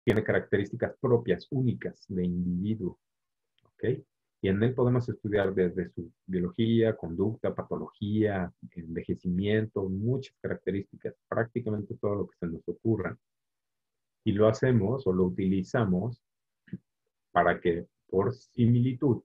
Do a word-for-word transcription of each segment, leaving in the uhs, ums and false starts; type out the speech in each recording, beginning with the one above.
tiene características propias, únicas de individuo, ¿ok? Y en él podemos estudiar desde su biología, conducta, patología, envejecimiento, muchas características, prácticamente todo lo que se nos ocurra. Y lo hacemos o lo utilizamos para que por similitud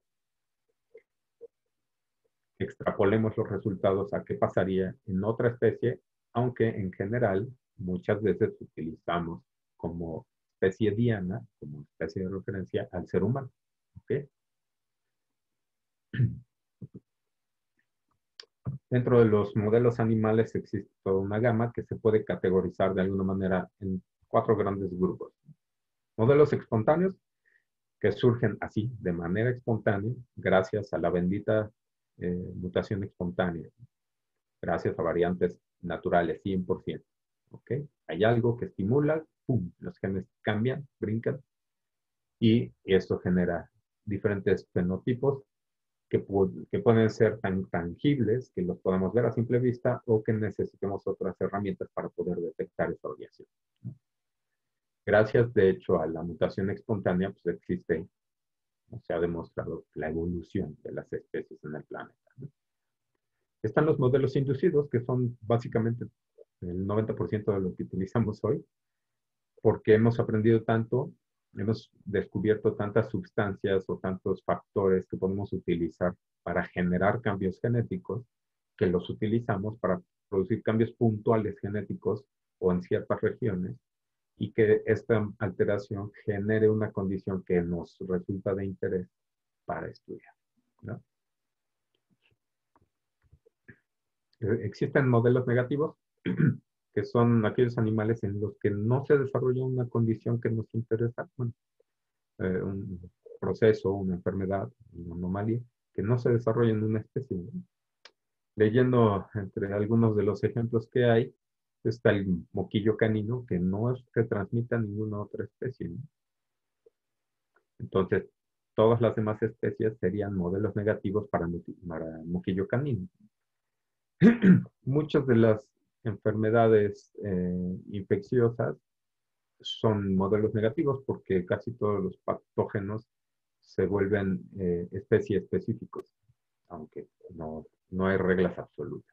extrapolemos los resultados a qué pasaría en otra especie, aunque en general muchas veces utilizamos como especie diana, como especie de referencia al ser humano. ¿Okay? Dentro de los modelos animales existe toda una gama que se puede categorizar de alguna manera en cuatro grandes grupos. Modelos espontáneos, que surgen así, de manera espontánea, gracias a la bendita eh, mutación espontánea, gracias a variantes naturales, cien por ciento. ¿Okay? Hay algo que estimula, ¡pum!, los genes cambian, brincan, y esto genera diferentes fenotipos que, pu que pueden ser tan tangibles que los podemos ver a simple vista o que necesitemos otras herramientas para poder detectar esa variación. Gracias, de hecho, a la mutación espontánea, pues existe, se ha demostrado la evolución de las especies en el planeta, ¿no? Están los modelos inducidos, que son básicamente el noventa por ciento de lo que utilizamos hoy, porque hemos aprendido tanto, hemos descubierto tantas sustancias o tantos factores que podemos utilizar para generar cambios genéticos, que los utilizamos para producir cambios puntuales genéticos o en ciertas regiones, y que esta alteración genere una condición que nos resulta de interés para estudiar, ¿no? Existen modelos negativos, que son aquellos animales en los que no se desarrolla una condición que nos interesa, bueno, eh, un proceso, una enfermedad, una anomalía, que no se desarrolla en una especie, ¿no? Leyendo entre algunos de los ejemplos que hay, está el moquillo canino, que no se transmite a ninguna otra especie, ¿no? Entonces, todas las demás especies serían modelos negativos para, para moquillo canino. Muchas de las enfermedades eh, infecciosas son modelos negativos porque casi todos los patógenos se vuelven eh, especie específicos, aunque no, no hay reglas absolutas.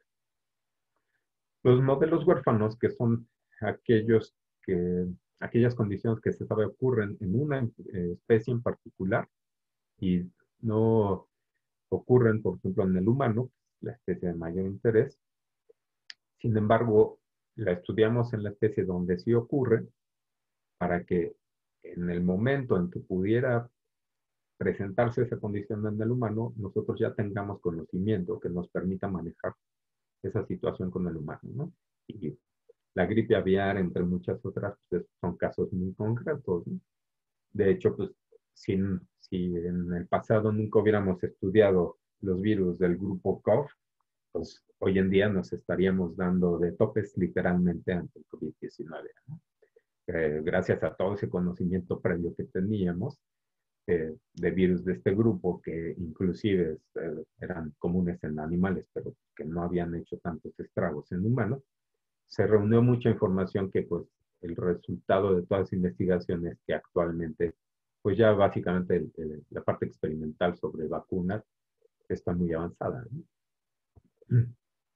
Los modelos huérfanos, que son aquellos que, aquellas condiciones que se sabe ocurren en una eh, especie en particular y no ocurren, por ejemplo, en el humano, la especie de mayor interés. Sin embargo, la estudiamos en la especie donde sí ocurre para que en el momento en que pudiera presentarse esa condición en el humano, nosotros ya tengamos conocimiento que nos permita manejar esa situación con el humano, ¿no? Y la gripe aviar, entre muchas otras, pues son casos muy concretos, ¿no? De hecho, pues, si, si en el pasado nunca hubiéramos estudiado los virus del grupo C O V, pues hoy en día nos estaríamos dando de topes literalmente ante el COVID diecinueve, ¿no? Eh, gracias a todo ese conocimiento previo que teníamos eh, de virus de este grupo, que inclusive eh, eran comunes en animales, pero que no habían hecho tantos estragos en humanos, se reunió mucha información que pues el resultado de todas las investigaciones que actualmente, pues ya básicamente el, el, la parte experimental sobre vacunas está muy avanzada, ¿no?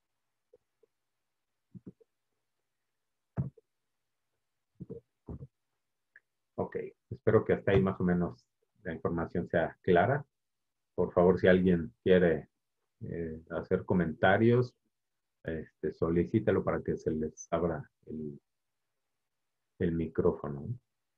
Ok, espero que hasta ahí más o menos la información sea clara. Por favor, si alguien quiere eh, hacer comentarios, este, solicítalo para que se les abra el, el micrófono.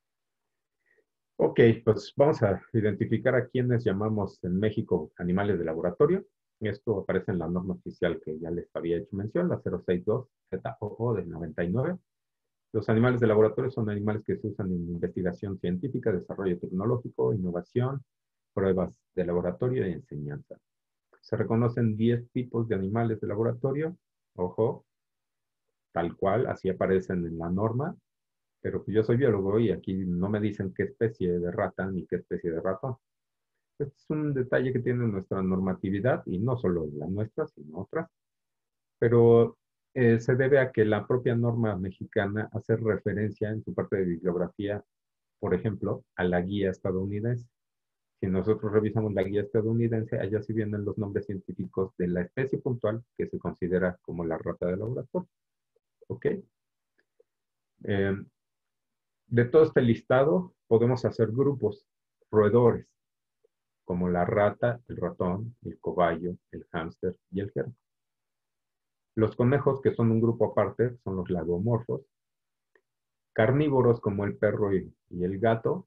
Ok, pues vamos a identificar a quienes llamamos en México animales de laboratorio. Esto aparece en la norma oficial que ya les había hecho mención, la cero sesenta y dos Z O O del noventa y nueve. Los animales de laboratorio son animales que se usan en investigación científica, desarrollo tecnológico, innovación, pruebas de laboratorio y enseñanza. Se reconocen diez tipos de animales de laboratorio, ojo, tal cual, así aparecen en la norma, pero yo soy biólogo y aquí no me dicen qué especie de rata ni qué especie de ratón. Este es un detalle que tiene nuestra normatividad, y no solo la nuestra, sino otras, pero eh, se debe a que la propia norma mexicana hace referencia en su parte de bibliografía por ejemplo, a la guía estadounidense. Si nosotros revisamos la guía estadounidense, allá sí vienen los nombres científicos de la especie puntual que se considera como la rata de laboratorio. ¿Ok? Eh, de todo este listado, podemos hacer grupos, roedores, como la rata, el ratón, el cobayo, el hámster y el cerdo. Los conejos, que son un grupo aparte, son los lagomorfos. Carnívoros, como el perro y, y el gato.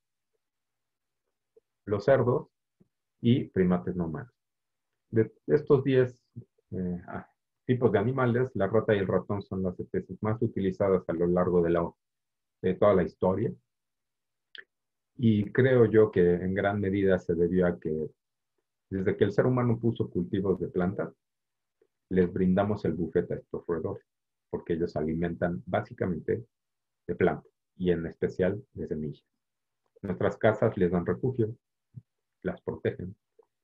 Los cerdos y primates no humanos. De estos diez eh, ah, tipos de animales, la rata y el ratón son las especies más utilizadas a lo largo de, la, de toda la historia. Y creo yo que en gran medida se debió a que desde que el ser humano puso cultivos de plantas, les brindamos el buffet a estos roedores, porque ellos se alimentan básicamente de plantas y en especial de semillas. Nuestras casas les dan refugio, las protegen.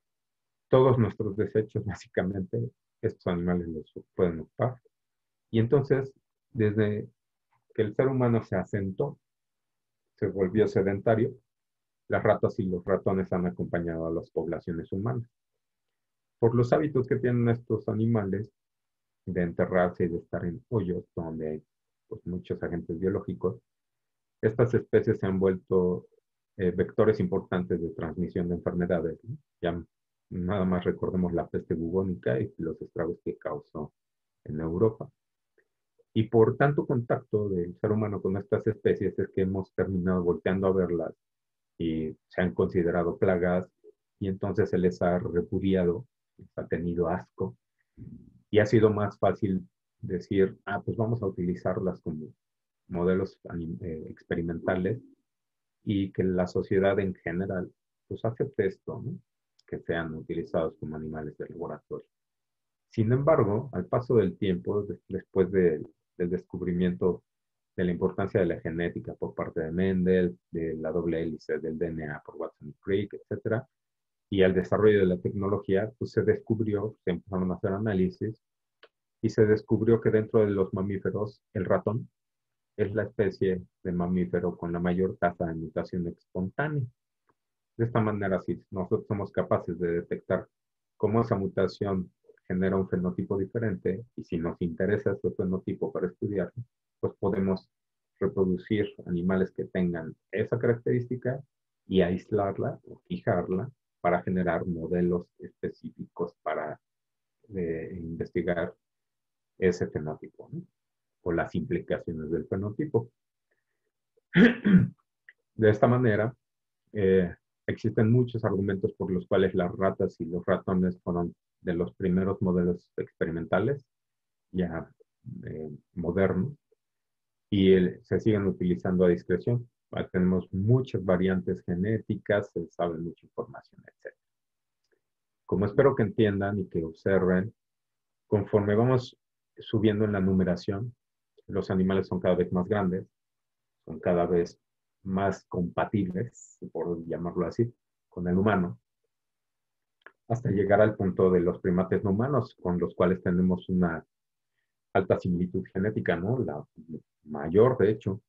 Todos nuestros desechos, básicamente, estos animales los pueden ocupar. Y entonces, desde que el ser humano se asentó, se volvió sedentario, las ratas y los ratones han acompañado a las poblaciones humanas. Por los hábitos que tienen estos animales de enterrarse y de estar en hoyos donde hay pues, muchos agentes biológicos, estas especies se han vuelto eh, vectores importantes de transmisión de enfermedades, ¿no? Ya nada más recordemos la peste bubónica y los estragos que causó en Europa. Y por tanto contacto del ser humano con estas especies es que hemos terminado volteando a verlas y se han considerado plagas y entonces se les ha repudiado, les ha tenido asco y ha sido más fácil decir, ah, pues vamos a utilizarlas como modelos eh, experimentales y que la sociedad en general pues acepte esto, ¿no? Que sean utilizados como animales de laboratorio. Sin embargo, al paso del tiempo, después de, del descubrimiento de la importancia de la genética por parte de Mendel, de la doble hélice del D N A por Watson y Crick, etcétera, y al desarrollo de la tecnología, pues se descubrió, se empezaron a hacer análisis y se descubrió que dentro de los mamíferos, el ratón es la especie de mamífero con la mayor tasa de mutación espontánea. De esta manera, si nosotros somos capaces de detectar cómo esa mutación genera un fenotipo diferente y si nos interesa ese fenotipo para estudiarlo, pues podemos reproducir animales que tengan esa característica y aislarla o fijarla para generar modelos específicos para eh, investigar ese fenotipo, ¿no? O las implicaciones del fenotipo. De esta manera, eh, existen muchos argumentos por los cuales las ratas y los ratones fueron de los primeros modelos experimentales ya eh, modernos y el, se siguen utilizando a discreción. Tenemos muchas variantes genéticas, se sabe mucha información, etcétera. Como espero que entiendan y que observen, conforme vamos subiendo en la numeración, los animales son cada vez más grandes, son cada vez más compatibles, por llamarlo así, con el humano, hasta llegar al punto de los primates no humanos, con los cuales tenemos una alta similitud genética, ¿no? La mayor, de hecho.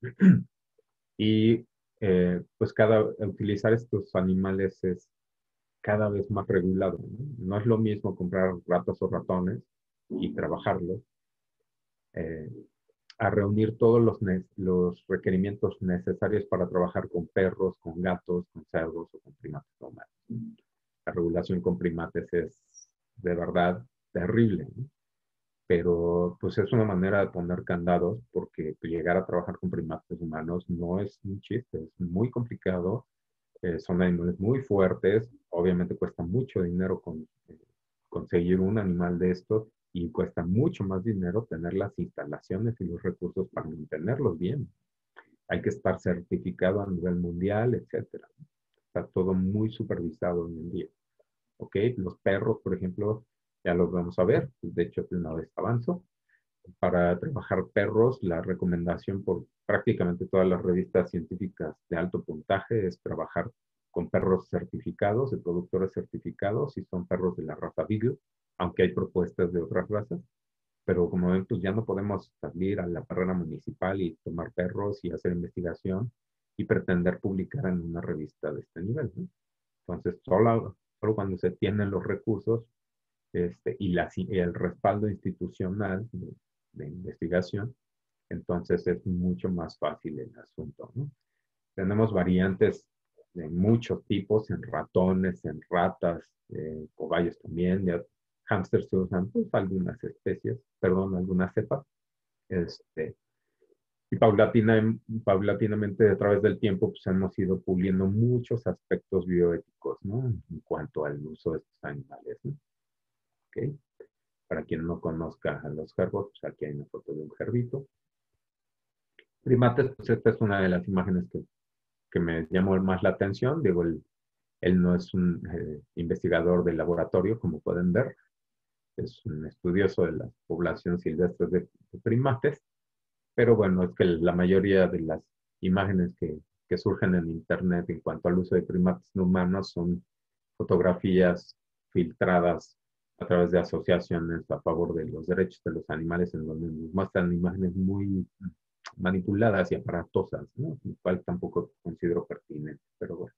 Y eh, pues cada, utilizar estos animales es cada vez más regulado, ¿no? No es lo mismo comprar ratas o ratones y trabajarlos, eh, a reunir todos los, los requerimientos necesarios para trabajar con perros, con gatos, con cerdos o con primates humanos. La regulación con primates es de verdad terrible, ¿no? Pero pues es una manera de poner candados porque llegar a trabajar con primates humanos no es un chiste, es muy complicado, eh, son animales muy fuertes, obviamente cuesta mucho dinero con, eh, conseguir un animal de estos y cuesta mucho más dinero tener las instalaciones y los recursos para mantenerlos bien. Hay que estar certificado a nivel mundial, etcétera. Está todo muy supervisado hoy en día. ¿Ok? Los perros, por ejemplo, ya los vamos a ver. De hecho, de una vez avanzo. Para trabajar perros, la recomendación por prácticamente todas las revistas científicas de alto puntaje es trabajar con perros certificados, de productores certificados, y son perros de la raza Beagle, aunque hay propuestas de otras razas. Pero como ven, pues ya no podemos salir a la carrera municipal y tomar perros y hacer investigación y pretender publicar en una revista de este nivel, ¿no? Entonces, solo, solo cuando se tienen los recursos este, y, la, y el respaldo institucional de, de investigación, entonces es mucho más fácil el asunto, ¿no? Tenemos variantes de muchos tipos, en ratones, en ratas, eh, cobayos también, de hámsters se usan pues, algunas especies, perdón, algunas cepas, este, y paulatina, paulatinamente a través del tiempo pues hemos ido puliendo muchos aspectos bioéticos, ¿no? En cuanto al uso de estos animales, ¿no? ¿Okay? Para quien no conozca a los jerbos, pues aquí hay una foto de un jerbito. Primates, pues esta es una de las imágenes que, que me llamó más la atención. Digo, él, él no es un eh, investigador de laboratorio, como pueden ver. Es un estudioso de la población silvestre de, de primates. Pero bueno, es que la mayoría de las imágenes que, que surgen en Internet en cuanto al uso de primates no humanos son fotografías filtradas a través de asociaciones a favor de los derechos de los animales, en donde nos muestran imágenes muy manipuladas y aparatosas, ¿no? Lo cual tampoco considero pertinente, pero bueno.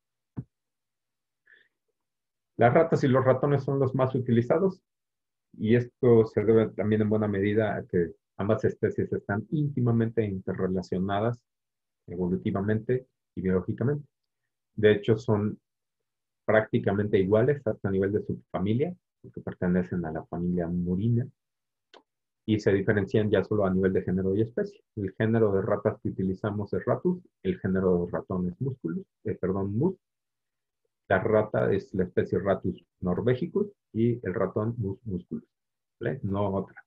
Las ratas y los ratones son los más utilizados y esto se debe también en buena medida a que ambas especies están íntimamente interrelacionadas evolutivamente y biológicamente. De hecho, son prácticamente iguales hasta a nivel de subfamilia, porque pertenecen a la familia Murina, y se diferencian ya solo a nivel de género y especie. El género de ratas que utilizamos es Ratus, el género de ratón es Musculus, eh, perdón, Mus. La rata es la especie Ratus norvegicus y el ratón Mus musculus, ¿vale? No otra.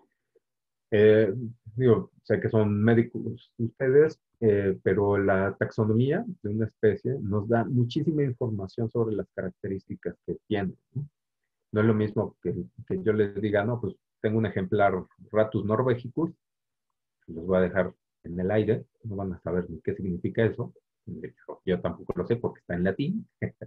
Eh, digo, sé que son médicos ustedes, eh, pero la taxonomía de una especie nos da muchísima información sobre las características que tiene, ¿no? No es lo mismo que, que yo les diga, no, pues tengo un ejemplar Ratus norvegicus, los voy a dejar en el aire, no van a saber ni qué significa eso. De hecho, yo tampoco lo sé porque está en latín.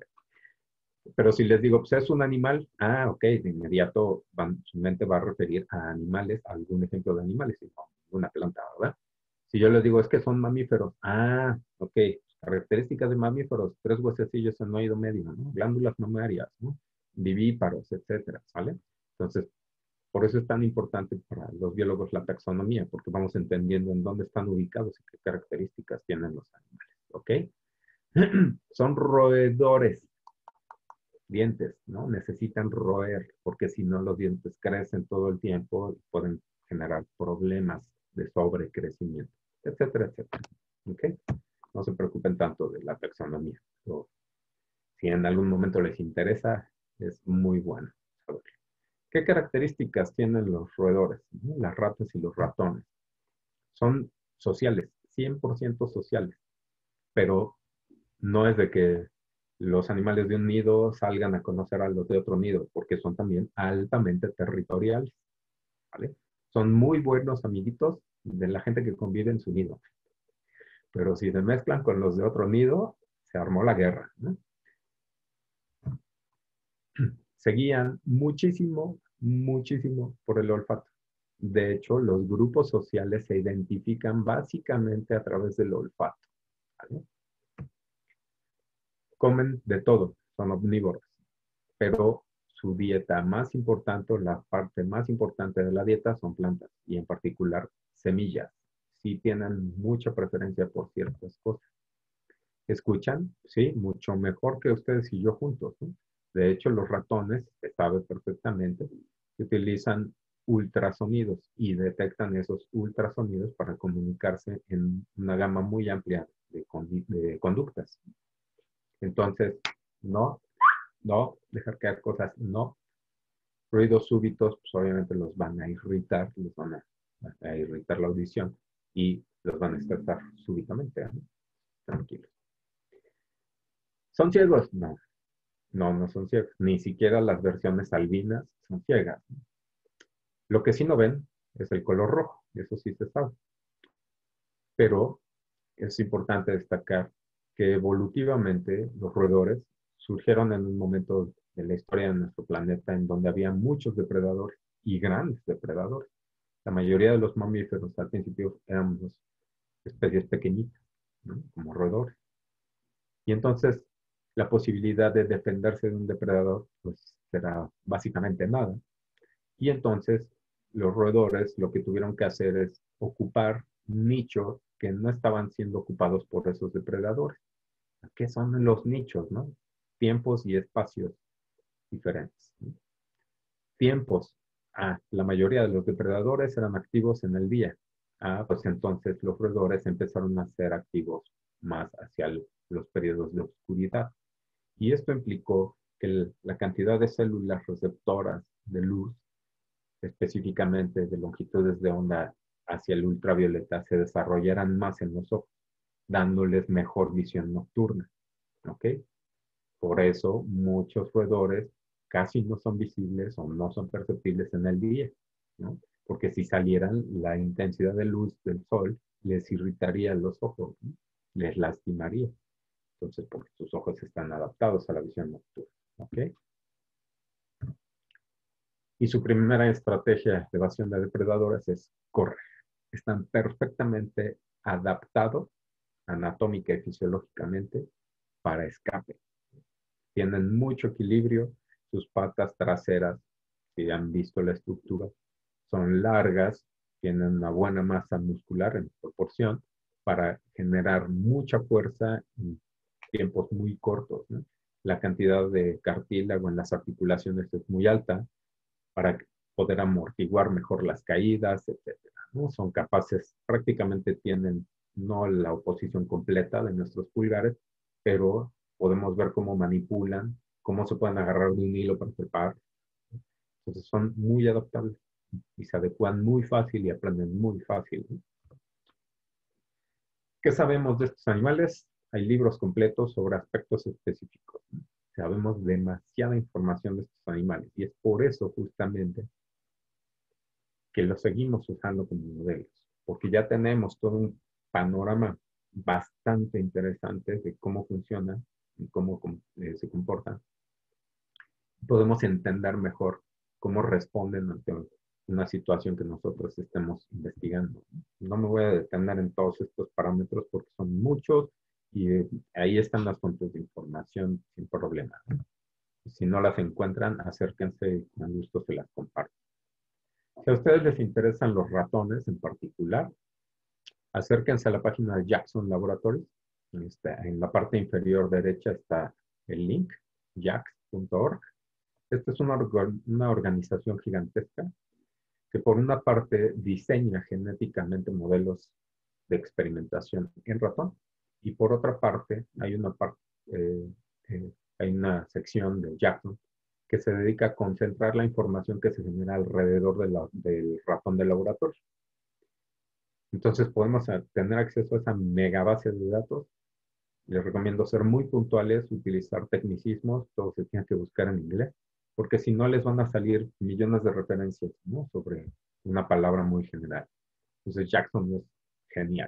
Pero si les digo, pues es un animal, ah, ok, de inmediato van, su mente va a referir a animales, a algún ejemplo de animales, y no una planta, ¿verdad? Si yo les digo, es que son mamíferos, ah, ok, características de mamíferos, tres huesecillos en oído medio, ¿no? Glándulas mamarias, ¿no? Vivíparos, etcétera, ¿vale? Entonces, por eso es tan importante para los biólogos la taxonomía, porque vamos entendiendo en dónde están ubicados y qué características tienen los animales, ¿ok? Son roedores, dientes, ¿no? Necesitan roer, porque si no los dientes crecen todo el tiempo y pueden generar problemas de sobrecrecimiento, etcétera, etcétera. ¿Ok? No se preocupen tanto de la taxonomía. O, si en algún momento les interesa, es muy bueno saberlo. ¿Qué características tienen los roedores? ¿No? Las ratas y los ratones. Son sociales, cien por ciento sociales, pero no es de que los animales de un nido salgan a conocer a los de otro nido, porque son también altamente territoriales, ¿vale? Son muy buenos amiguitos de la gente que convive en su nido. Pero si se mezclan con los de otro nido, se armó la guerra, ¿no? Se guían muchísimo, muchísimo por el olfato. De hecho, los grupos sociales se identifican básicamente a través del olfato, ¿vale? Comen de todo, son omnívoros, pero su dieta más importante, la parte más importante de la dieta son plantas y en particular semillas. Sí tienen mucha preferencia por ciertas cosas. ¿Escuchan? Sí, mucho mejor que ustedes y yo juntos, ¿no? De hecho, los ratones, se sabe perfectamente, que utilizan ultrasonidos y detectan esos ultrasonidos para comunicarse en una gama muy amplia de, de conductas. Entonces, no, no, dejar caer cosas, no. Ruidos súbitos, pues obviamente los van a irritar, los van a, a irritar la audición y los van a despertar súbitamente, ¿no? Tranquilos. ¿Son ciegos? No, no, no son ciegos. Ni siquiera las versiones albinas son ciegas. Lo que sí no ven es el color rojo, eso sí se sabe. Pero es importante destacar que evolutivamente los roedores surgieron en un momento de la historia de nuestro planeta en donde había muchos depredadores y grandes depredadores. La mayoría de los mamíferos al principio éramos especies pequeñitas. ¿no? Como roedores. Y entonces la posibilidad de defenderse de un depredador pues será básicamente nada. Y entonces los roedores lo que tuvieron que hacer es ocupar nichos que no estaban siendo ocupados por esos depredadores. ¿Qué son los nichos, no? Tiempos y espacios diferentes, ¿no? Tiempos. Ah, la mayoría de los depredadores eran activos en el día. Ah, pues entonces los roedores empezaron a ser activos más hacia el, los periodos de oscuridad. Y esto implicó que el, la cantidad de células receptoras de luz, específicamente de longitudes de onda hacia el ultravioleta, se desarrollaran más en los ojos, dándoles mejor visión nocturna. ¿Ok? Por eso muchos roedores casi no son visibles o no son perceptibles en el día, ¿no? Porque si salieran, la intensidad de luz del sol les irritaría los ojos, ¿no? Les lastimaría. Entonces, porque sus ojos están adaptados a la visión nocturna. ¿Ok? Y su primera estrategia de evasión de depredadores es correr. Están perfectamente adaptados anatómica y fisiológicamente para escape. Tienen mucho equilibrio, sus patas traseras, si han visto la estructura, son largas, tienen una buena masa muscular en proporción para generar mucha fuerza en tiempos muy cortos, ¿no? La cantidad de cartílago en las articulaciones es muy alta para poder amortiguar mejor las caídas, etcétera, ¿no? Son capaces, prácticamente tienen no la oposición completa de nuestros pulgares, pero podemos ver cómo manipulan, cómo se pueden agarrar de un hilo para trepar. Entonces son muy adaptables y se adecuan muy fácil y aprenden muy fácil, ¿no? ¿Qué sabemos de estos animales? Hay libros completos sobre aspectos específicos, ¿no? Sabemos demasiada información de estos animales y es por eso justamente que los seguimos usando como modelos, porque ya tenemos todo un panorama bastante interesante de cómo funcionan y cómo eh, se comportan. Podemos entender mejor cómo responden ante una situación que nosotros estemos investigando. No me voy a detener en todos estos parámetros porque son muchos y eh, ahí están las fuentes de información sin problema. Si no las encuentran, acérquense y con gusto se las comparto. Si a ustedes les interesan los ratones en particular, acérquense a la página de Jackson Laboratories. En la parte inferior derecha está el link, jax punto org. Esta es una, una organización gigantesca que por una parte diseña genéticamente modelos de experimentación en ratón y por otra parte hay una, parte, eh, eh, hay una sección de Jackson que se dedica a concentrar la información que se genera alrededor de la, del ratón de laboratorio. Entonces podemos tener acceso a esa mega base de datos. Les recomiendo ser muy puntuales, utilizar tecnicismos, todo se tiene que buscar en inglés, porque si no les van a salir millones de referencias, ¿no? Sobre una palabra muy general. Entonces Jackson es genial.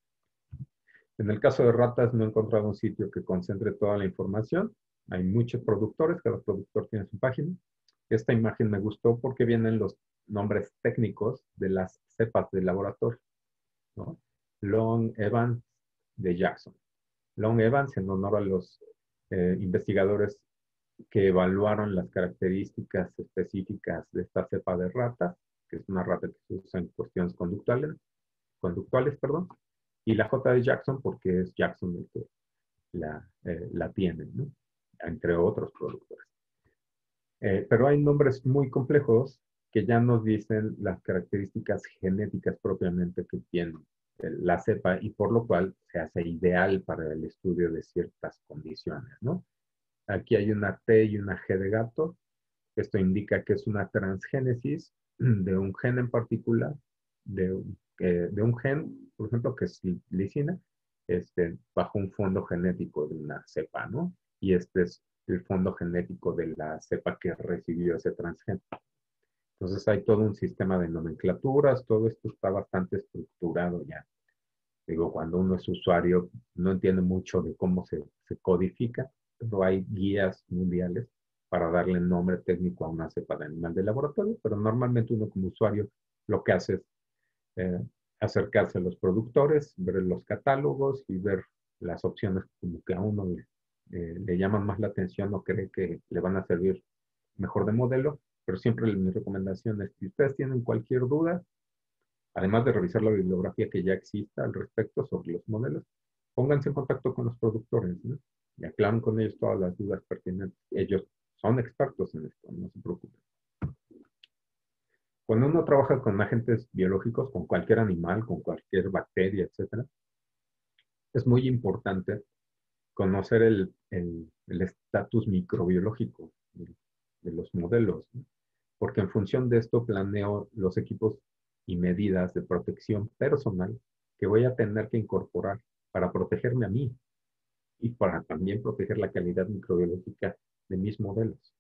En el caso de ratas no he encontrado un sitio que concentre toda la información. Hay muchos productores, cada productor tiene su página. Esta imagen me gustó porque vienen los nombres técnicos de las cepas del laboratorio, ¿no? Long Evans de Jackson. Long Evans en honor a los eh, investigadores que evaluaron las características específicas de esta cepa de rata, que es una rata que se usa en cuestiones conductuales, conductuales, perdón, y la J de Jackson porque es Jackson el que la, eh, la tiene, ¿no? Entre otros productores. Eh, pero hay nombres muy complejos que ya nos dicen las características genéticas propiamente que tiene la cepa y por lo cual se hace ideal para el estudio de ciertas condiciones, ¿no? Aquí hay una T y una G de gato. Esto indica que es una transgénesis de un gen en particular, de, eh, de un gen, por ejemplo, que es lisina, este, bajo un fondo genético de una cepa, ¿no? Y este es el fondo genético de la cepa que recibió ese transgen. Entonces hay todo un sistema de nomenclaturas, todo esto está bastante estructurado ya. Digo, cuando uno es usuario, no entiende mucho de cómo se, se codifica, pero hay guías mundiales para darle nombre técnico a una cepa de animal de laboratorio, pero normalmente uno como usuario lo que hace es eh, acercarse a los productores, ver los catálogos y ver las opciones como que a uno le, eh, le llaman más la atención o cree que le van a servir mejor de modelo, pero siempre mi recomendación es, si ustedes tienen cualquier duda, además de revisar la bibliografía que ya exista al respecto sobre los modelos, pónganse en contacto con los productores, ¿no? Y aclaren con ellos todas las dudas pertinentes. Ellos son expertos en esto, no se preocupen. Cuando uno trabaja con agentes biológicos, con cualquier animal, con cualquier bacteria, etcétera, es muy importante conocer el estatus microbiológico de, de los modelos, ¿no? Porque en función de esto planeo los equipos y medidas de protección personal que voy a tener que incorporar para protegerme a mí y para también proteger la calidad microbiológica de mis modelos.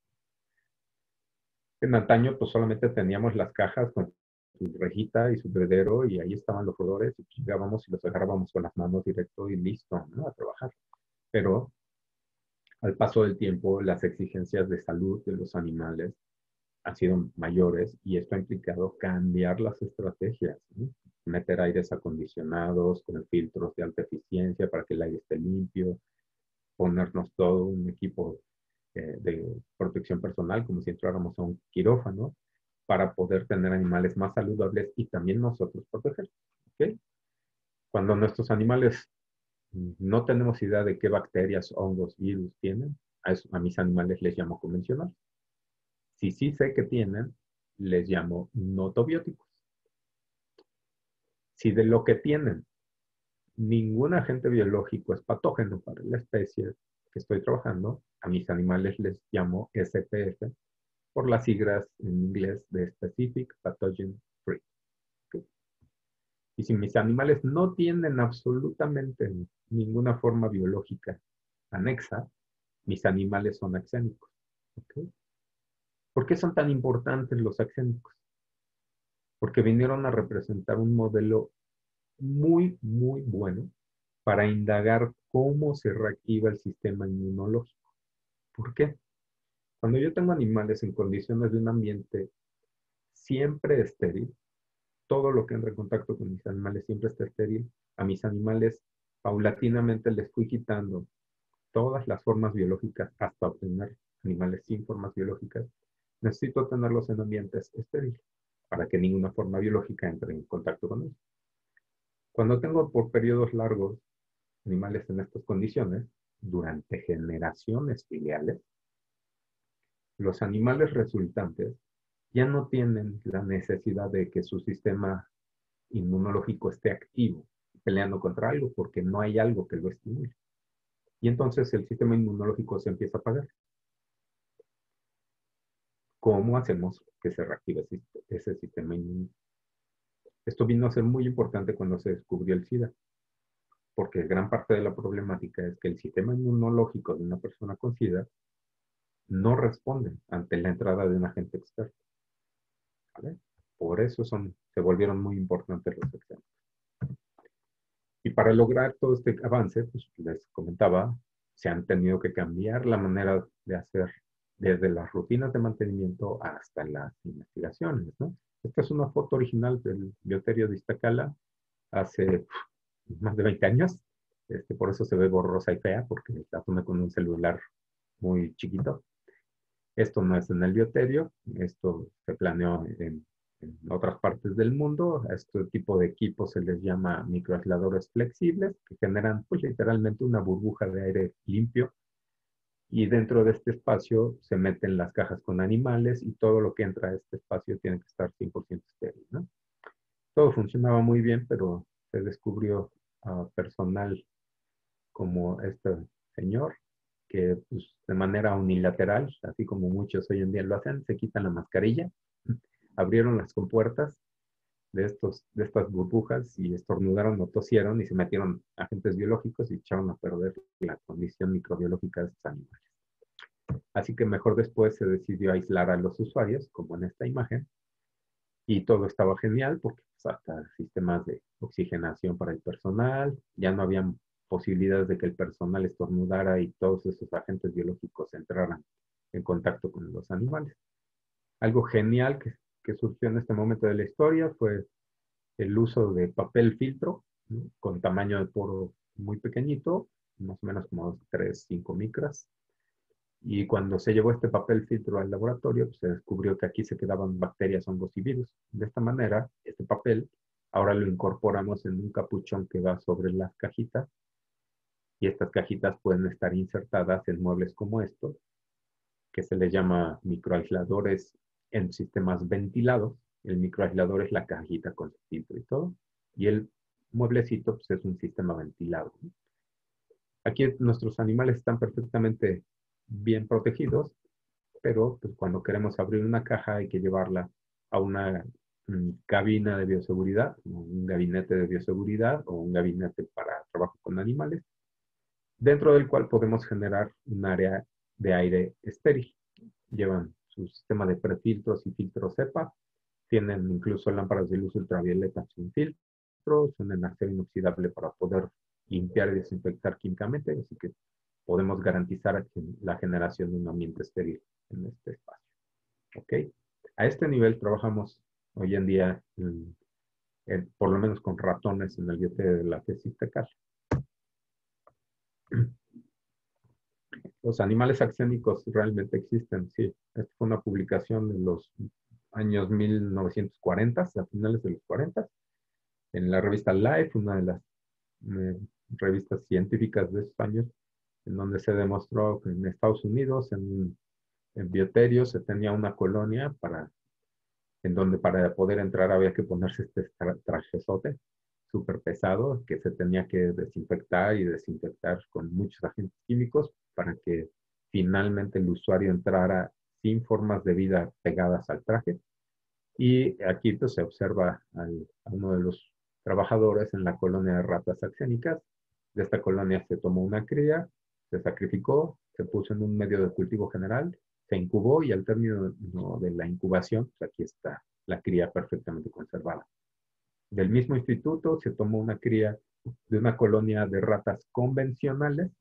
En antaño, pues solamente teníamos las cajas con su rejita y su bebedero y ahí estaban los roedores y llegábamos y los agarrábamos con las manos directo y listo, ¿no? A trabajar. Pero al paso del tiempo, las exigencias de salud de los animales han sido mayores y esto ha implicado cambiar las estrategias, ¿no? Meter aires acondicionados con filtros de alta eficiencia para que el aire esté limpio, ponernos todo un equipo eh, de protección personal como si entráramos a un quirófano para poder tener animales más saludables y también nosotros proteger. ¿Okay? Cuando nuestros animales no tenemos idea de qué bacterias, hongos, virus tienen, a, eso, a mis animales les llamo convencional. Si sí sé que tienen, les llamo notobióticos. Si de lo que tienen ningún agente biológico es patógeno para la especie que estoy trabajando, a mis animales les llamo S P F por las siglas en inglés de Specific Pathogen Free. ¿Okay? Y si mis animales no tienen absolutamente ninguna forma biológica anexa, mis animales son axénicos. ¿Okay? ¿Por qué son tan importantes los axénicos? Porque vinieron a representar un modelo muy, muy bueno para indagar cómo se reactiva el sistema inmunológico. ¿Por qué? Cuando yo tengo animales en condiciones de un ambiente siempre estéril, todo lo que entra en contacto con mis animales siempre está estéril, a mis animales paulatinamente les fui quitando todas las formas biológicas hasta obtener animales sin formas biológicas, necesito tenerlos en ambientes estériles para que ninguna forma biológica entre en contacto con ellos. Cuando tengo por periodos largos animales en estas condiciones, durante generaciones filiales, los animales resultantes ya no tienen la necesidad de que su sistema inmunológico esté activo, peleando contra algo, porque no hay algo que lo estimule. Y entonces el sistema inmunológico se empieza a apagar. ¿Cómo hacemos que se reactive ese sistema inmunológico? Esto vino a ser muy importante cuando se descubrió el SIDA, porque gran parte de la problemática es que el sistema inmunológico de una persona con SIDA no responde ante la entrada de un agente externo. ¿Vale? Por eso son, se volvieron muy importantes los exámenes. Y para lograr todo este avance, pues les comentaba, se han tenido que cambiar la manera de hacer desde las rutinas de mantenimiento hasta las investigaciones, ¿no? Esta es una foto original del bioterio de Iztacala hace más de veinte años. Este, por eso se ve borrosa y fea, porque la tomé con un celular muy chiquito. Esto no es en el bioterio, esto se planeó en, en otras partes del mundo. A este tipo de equipos se les llama microaisladores flexibles, que generan pues literalmente una burbuja de aire limpio. Y dentro de este espacio se meten las cajas con animales y todo lo que entra a este espacio tiene que estar cien por ciento estéril, ¿no? Todo funcionaba muy bien, pero se descubrió uh, personal como este señor, que pues, de manera unilateral, así como muchos hoy en día lo hacen, se quitan la mascarilla, abrieron las compuertas de, estos, de estas burbujas y estornudaron o tosieron y se metieron agentes biológicos y echaron a perder la condición microbiológica de estos animales. Así que mejor después se decidió aislar a los usuarios, como en esta imagen, y todo estaba genial porque pues, hasta sistemas de oxigenación para el personal, ya no habían posibilidades de que el personal estornudara y todos esos agentes biológicos entraran en contacto con los animales. Algo genial que, que surgió en este momento de la historia fue el uso de papel filtro, ¿no? Con tamaño de poro muy pequeñito, más o menos como tres, cinco micras. Y cuando se llevó este papel filtro al laboratorio, pues se descubrió que aquí se quedaban bacterias, hongos y virus. De esta manera, este papel ahora lo incorporamos en un capuchón que va sobre las cajitas, y estas cajitas pueden estar insertadas en muebles como estos, que se les llama microaisladores en sistemas ventilados. El microaislador es la cajita con su filtro y todo, y el mueblecito pues, es un sistema ventilado. Aquí nuestros animales están perfectamente bien protegidos, pero pues, cuando queremos abrir una caja hay que llevarla a una mm, cabina de bioseguridad, un gabinete de bioseguridad o un gabinete para trabajo con animales, dentro del cual podemos generar un área de aire estéril. Llevan su sistema de prefiltros y filtros cepa, tienen incluso lámparas de luz ultravioleta sin filtro, son en acero inoxidable para poder limpiar y desinfectar químicamente, así que podemos garantizar la generación de un ambiente estéril en este espacio. ¿Ok? A este nivel trabajamos hoy en día, en, en, por lo menos con ratones en el biote de la tesis tecal. Los animales axiónicos realmente existen, sí. Esta fue una publicación en los años mil novecientos cuarenta, a finales de los cuarenta, en la revista Life, una de las eh, revistas científicas de esos años, en donde se demostró que en Estados Unidos, en, en Bioterio, se tenía una colonia para, en donde para poder entrar había que ponerse este tra trajezote súper pesado, que se tenía que desinfectar y desinfectar con muchos agentes químicos para que finalmente el usuario entrara sin formas de vida pegadas al traje. Y aquí pues, se observa al, a uno de los trabajadores en la colonia de ratas axénicas. De esta colonia se tomó una cría, se sacrificó, se puso en un medio de cultivo general, se incubó y al término no, de la incubación, pues aquí está la cría perfectamente conservada. Del mismo instituto se tomó una cría de una colonia de ratas convencionales,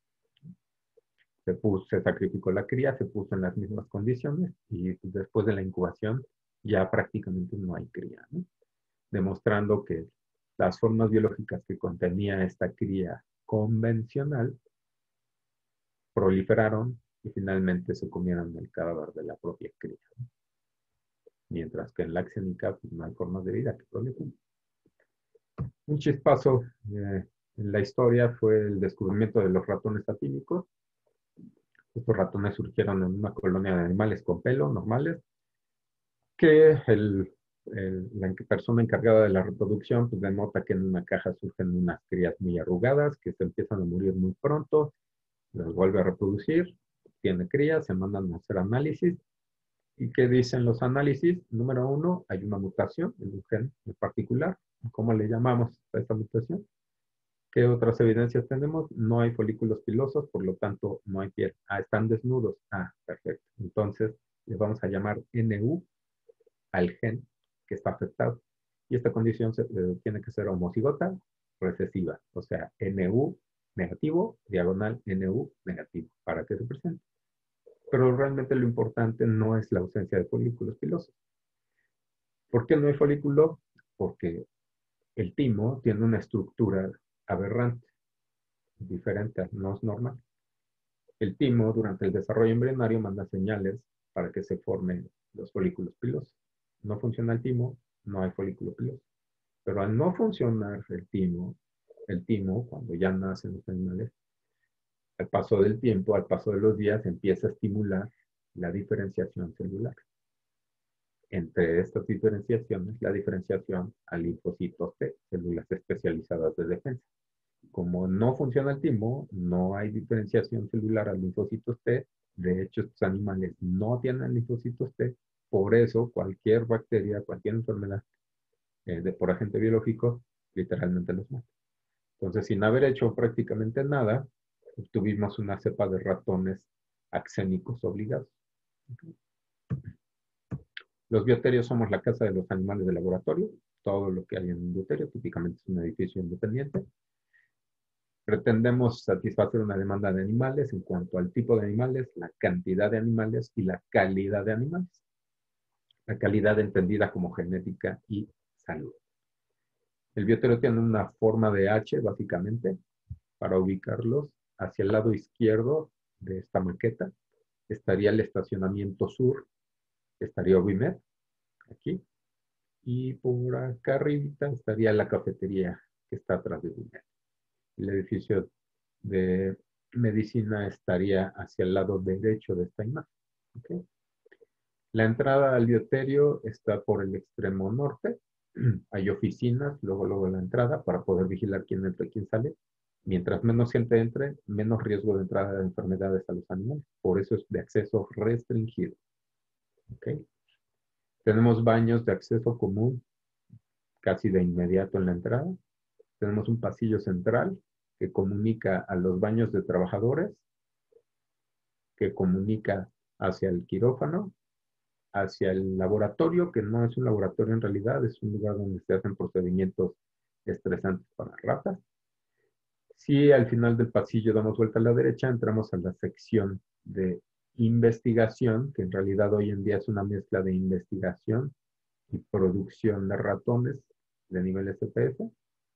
se, puso, se sacrificó la cría, se puso en las mismas condiciones y después de la incubación ya prácticamente no hay cría, ¿no? Demostrando que las formas biológicas que contenía esta cría convencional proliferaron y finalmente se comieron el cadáver de la propia cría, ¿no? Mientras que en la axénica pues, no hay formas de vida que proliferen. Un chispazo eh, en la historia fue el descubrimiento de los ratones atímicos. Estos ratones surgieron en una colonia de animales con pelo normales, que el, el, la persona encargada de la reproducción pues, denota que en una caja surgen unas crías muy arrugadas, que se empiezan a morir muy pronto, las vuelve a reproducir, tiene crías, se mandan a hacer análisis. ¿Y qué dicen los análisis? Número uno, hay una mutación en un gen en particular. ¿Cómo le llamamos a esta mutación? ¿Qué otras evidencias tenemos? No hay folículos pilosos, por lo tanto no hay piel. Ah, están desnudos. Ah, perfecto. Entonces le vamos a llamar N U al gen que está afectado. Y esta condición se, eh, tiene que ser homocigota recesiva, o sea, N U negativo, diagonal N U negativo, para que se presente. Pero realmente lo importante no es la ausencia de folículos pilosos. ¿Por qué no hay folículo? Porque el timo tiene una estructura aberrante, diferente, no es normal. El timo, durante el desarrollo embrionario, manda señales para que se formen los folículos pilosos. No funciona el timo, no hay folículo piloso. Pero al no funcionar el timo, el timo, cuando ya nacen los animales, al paso del tiempo, al paso de los días, empieza a estimular la diferenciación celular. Entre estas diferenciaciones, la diferenciación a linfocitos T, células especializadas de defensa. Como no funciona el timo, no hay diferenciación celular a linfocitos T. De hecho, estos animales no tienen linfocitos T. Por eso, cualquier bacteria, cualquier enfermedad eh, de, por agente biológico, literalmente los mata. Entonces, sin haber hecho prácticamente nada, tuvimos una cepa de ratones axénicos obligados. Los bioterios somos la casa de los animales de laboratorio. Todo lo que hay en un bioterio típicamente es un edificio independiente. Pretendemos satisfacer una demanda de animales en cuanto al tipo de animales, la cantidad de animales y la calidad de animales. La calidad entendida como genética y salud. El bioterio tiene una forma de H, básicamente, para ubicarlos. Hacia el lado izquierdo de esta maqueta estaría el estacionamiento sur, estaría Ovimed, aquí. Y por acá arriba estaría la cafetería que está atrás de Ovimed. El edificio de medicina estaría hacia el lado derecho de esta imagen. ¿Okay? La entrada al bioterio está por el extremo norte. Hay oficinas, luego, luego la entrada, para poder vigilar quién entra y quién sale. Mientras menos gente entre, menos riesgo de entrada de enfermedades a los animales. Por eso es de acceso restringido. ¿Okay? Tenemos baños de acceso común casi de inmediato en la entrada. Tenemos un pasillo central que comunica a los baños de trabajadores, que comunica hacia el quirófano, hacia el laboratorio, que no es un laboratorio en realidad, es un lugar donde se hacen procedimientos estresantes para ratas. Si al final del pasillo damos vuelta a la derecha, entramos a la sección de investigación, que en realidad hoy en día es una mezcla de investigación y producción de ratones de nivel S P F.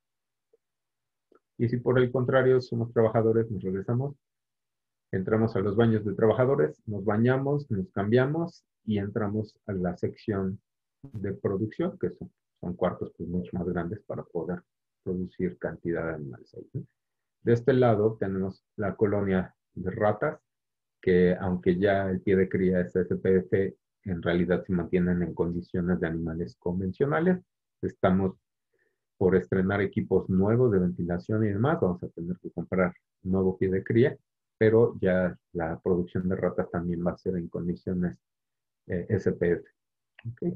Y si por el contrario somos trabajadores, nos regresamos, entramos a los baños de trabajadores, nos bañamos, nos cambiamos y entramos a la sección de producción, que son, son cuartos pues, mucho más grandes para poder producir cantidad de animales ahí, ¿no? De este lado tenemos la colonia de ratas, que aunque ya el pie de cría es S P F, en realidad se mantienen en condiciones de animales convencionales. Estamos por estrenar equipos nuevos de ventilación y demás, vamos a tener que comprar nuevo pie de cría, pero ya la producción de ratas también va a ser en condiciones eh, S P F. ¿Okay?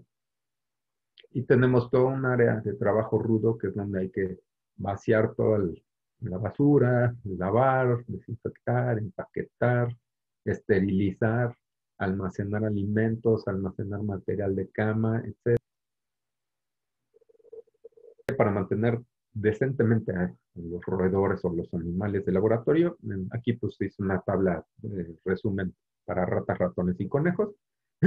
Y tenemos todo un área de trabajo rudo, que es donde hay que vaciar toda el, la basura, lavar, desinfectar, empaquetar, esterilizar, almacenar alimentos, almacenar material de cama, etcétera, para mantener decentemente a los roedores o los animales de laboratorio. Aquí pues hice una tabla de resumen para ratas, ratones y conejos,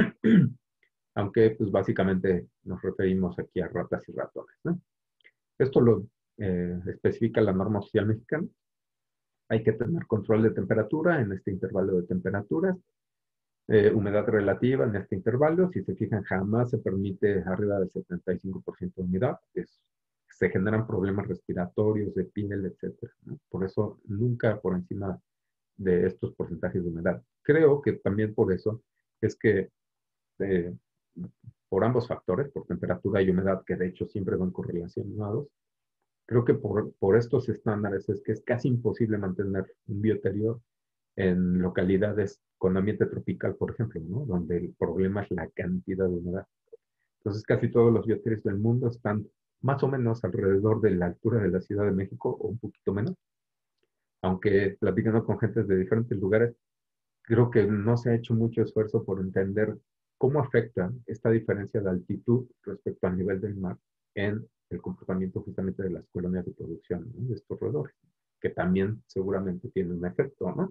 aunque pues básicamente nos referimos aquí a ratas y ratones, ¿no? Esto lo eh, especifica la norma oficial mexicana. Hay que tener control de temperatura en este intervalo de temperaturas, eh, humedad relativa en este intervalo. Si se fijan, jamás se permite arriba del setenta y cinco por ciento de humedad. Es, se generan problemas respiratorios, de piel, etcétera, ¿no? Por eso, nunca por encima de estos porcentajes de humedad. Creo que también por eso es que, eh, por ambos factores, por temperatura y humedad, que de hecho siempre van correlacionados, creo que por, por estos estándares es que es casi imposible mantener un bioterio en localidades con ambiente tropical, por ejemplo, ¿no? Donde el problema es la cantidad de humedad. Entonces, casi todos los bioterios del mundo están más o menos alrededor de la altura de la Ciudad de México o un poquito menos. Aunque platicando con gente de diferentes lugares, creo que no se ha hecho mucho esfuerzo por entender cómo afecta esta diferencia de altitud respecto al nivel del mar en el comportamiento justamente de las colonias de producción, ¿no? De estos roedores, que también seguramente tiene un efecto, ¿no?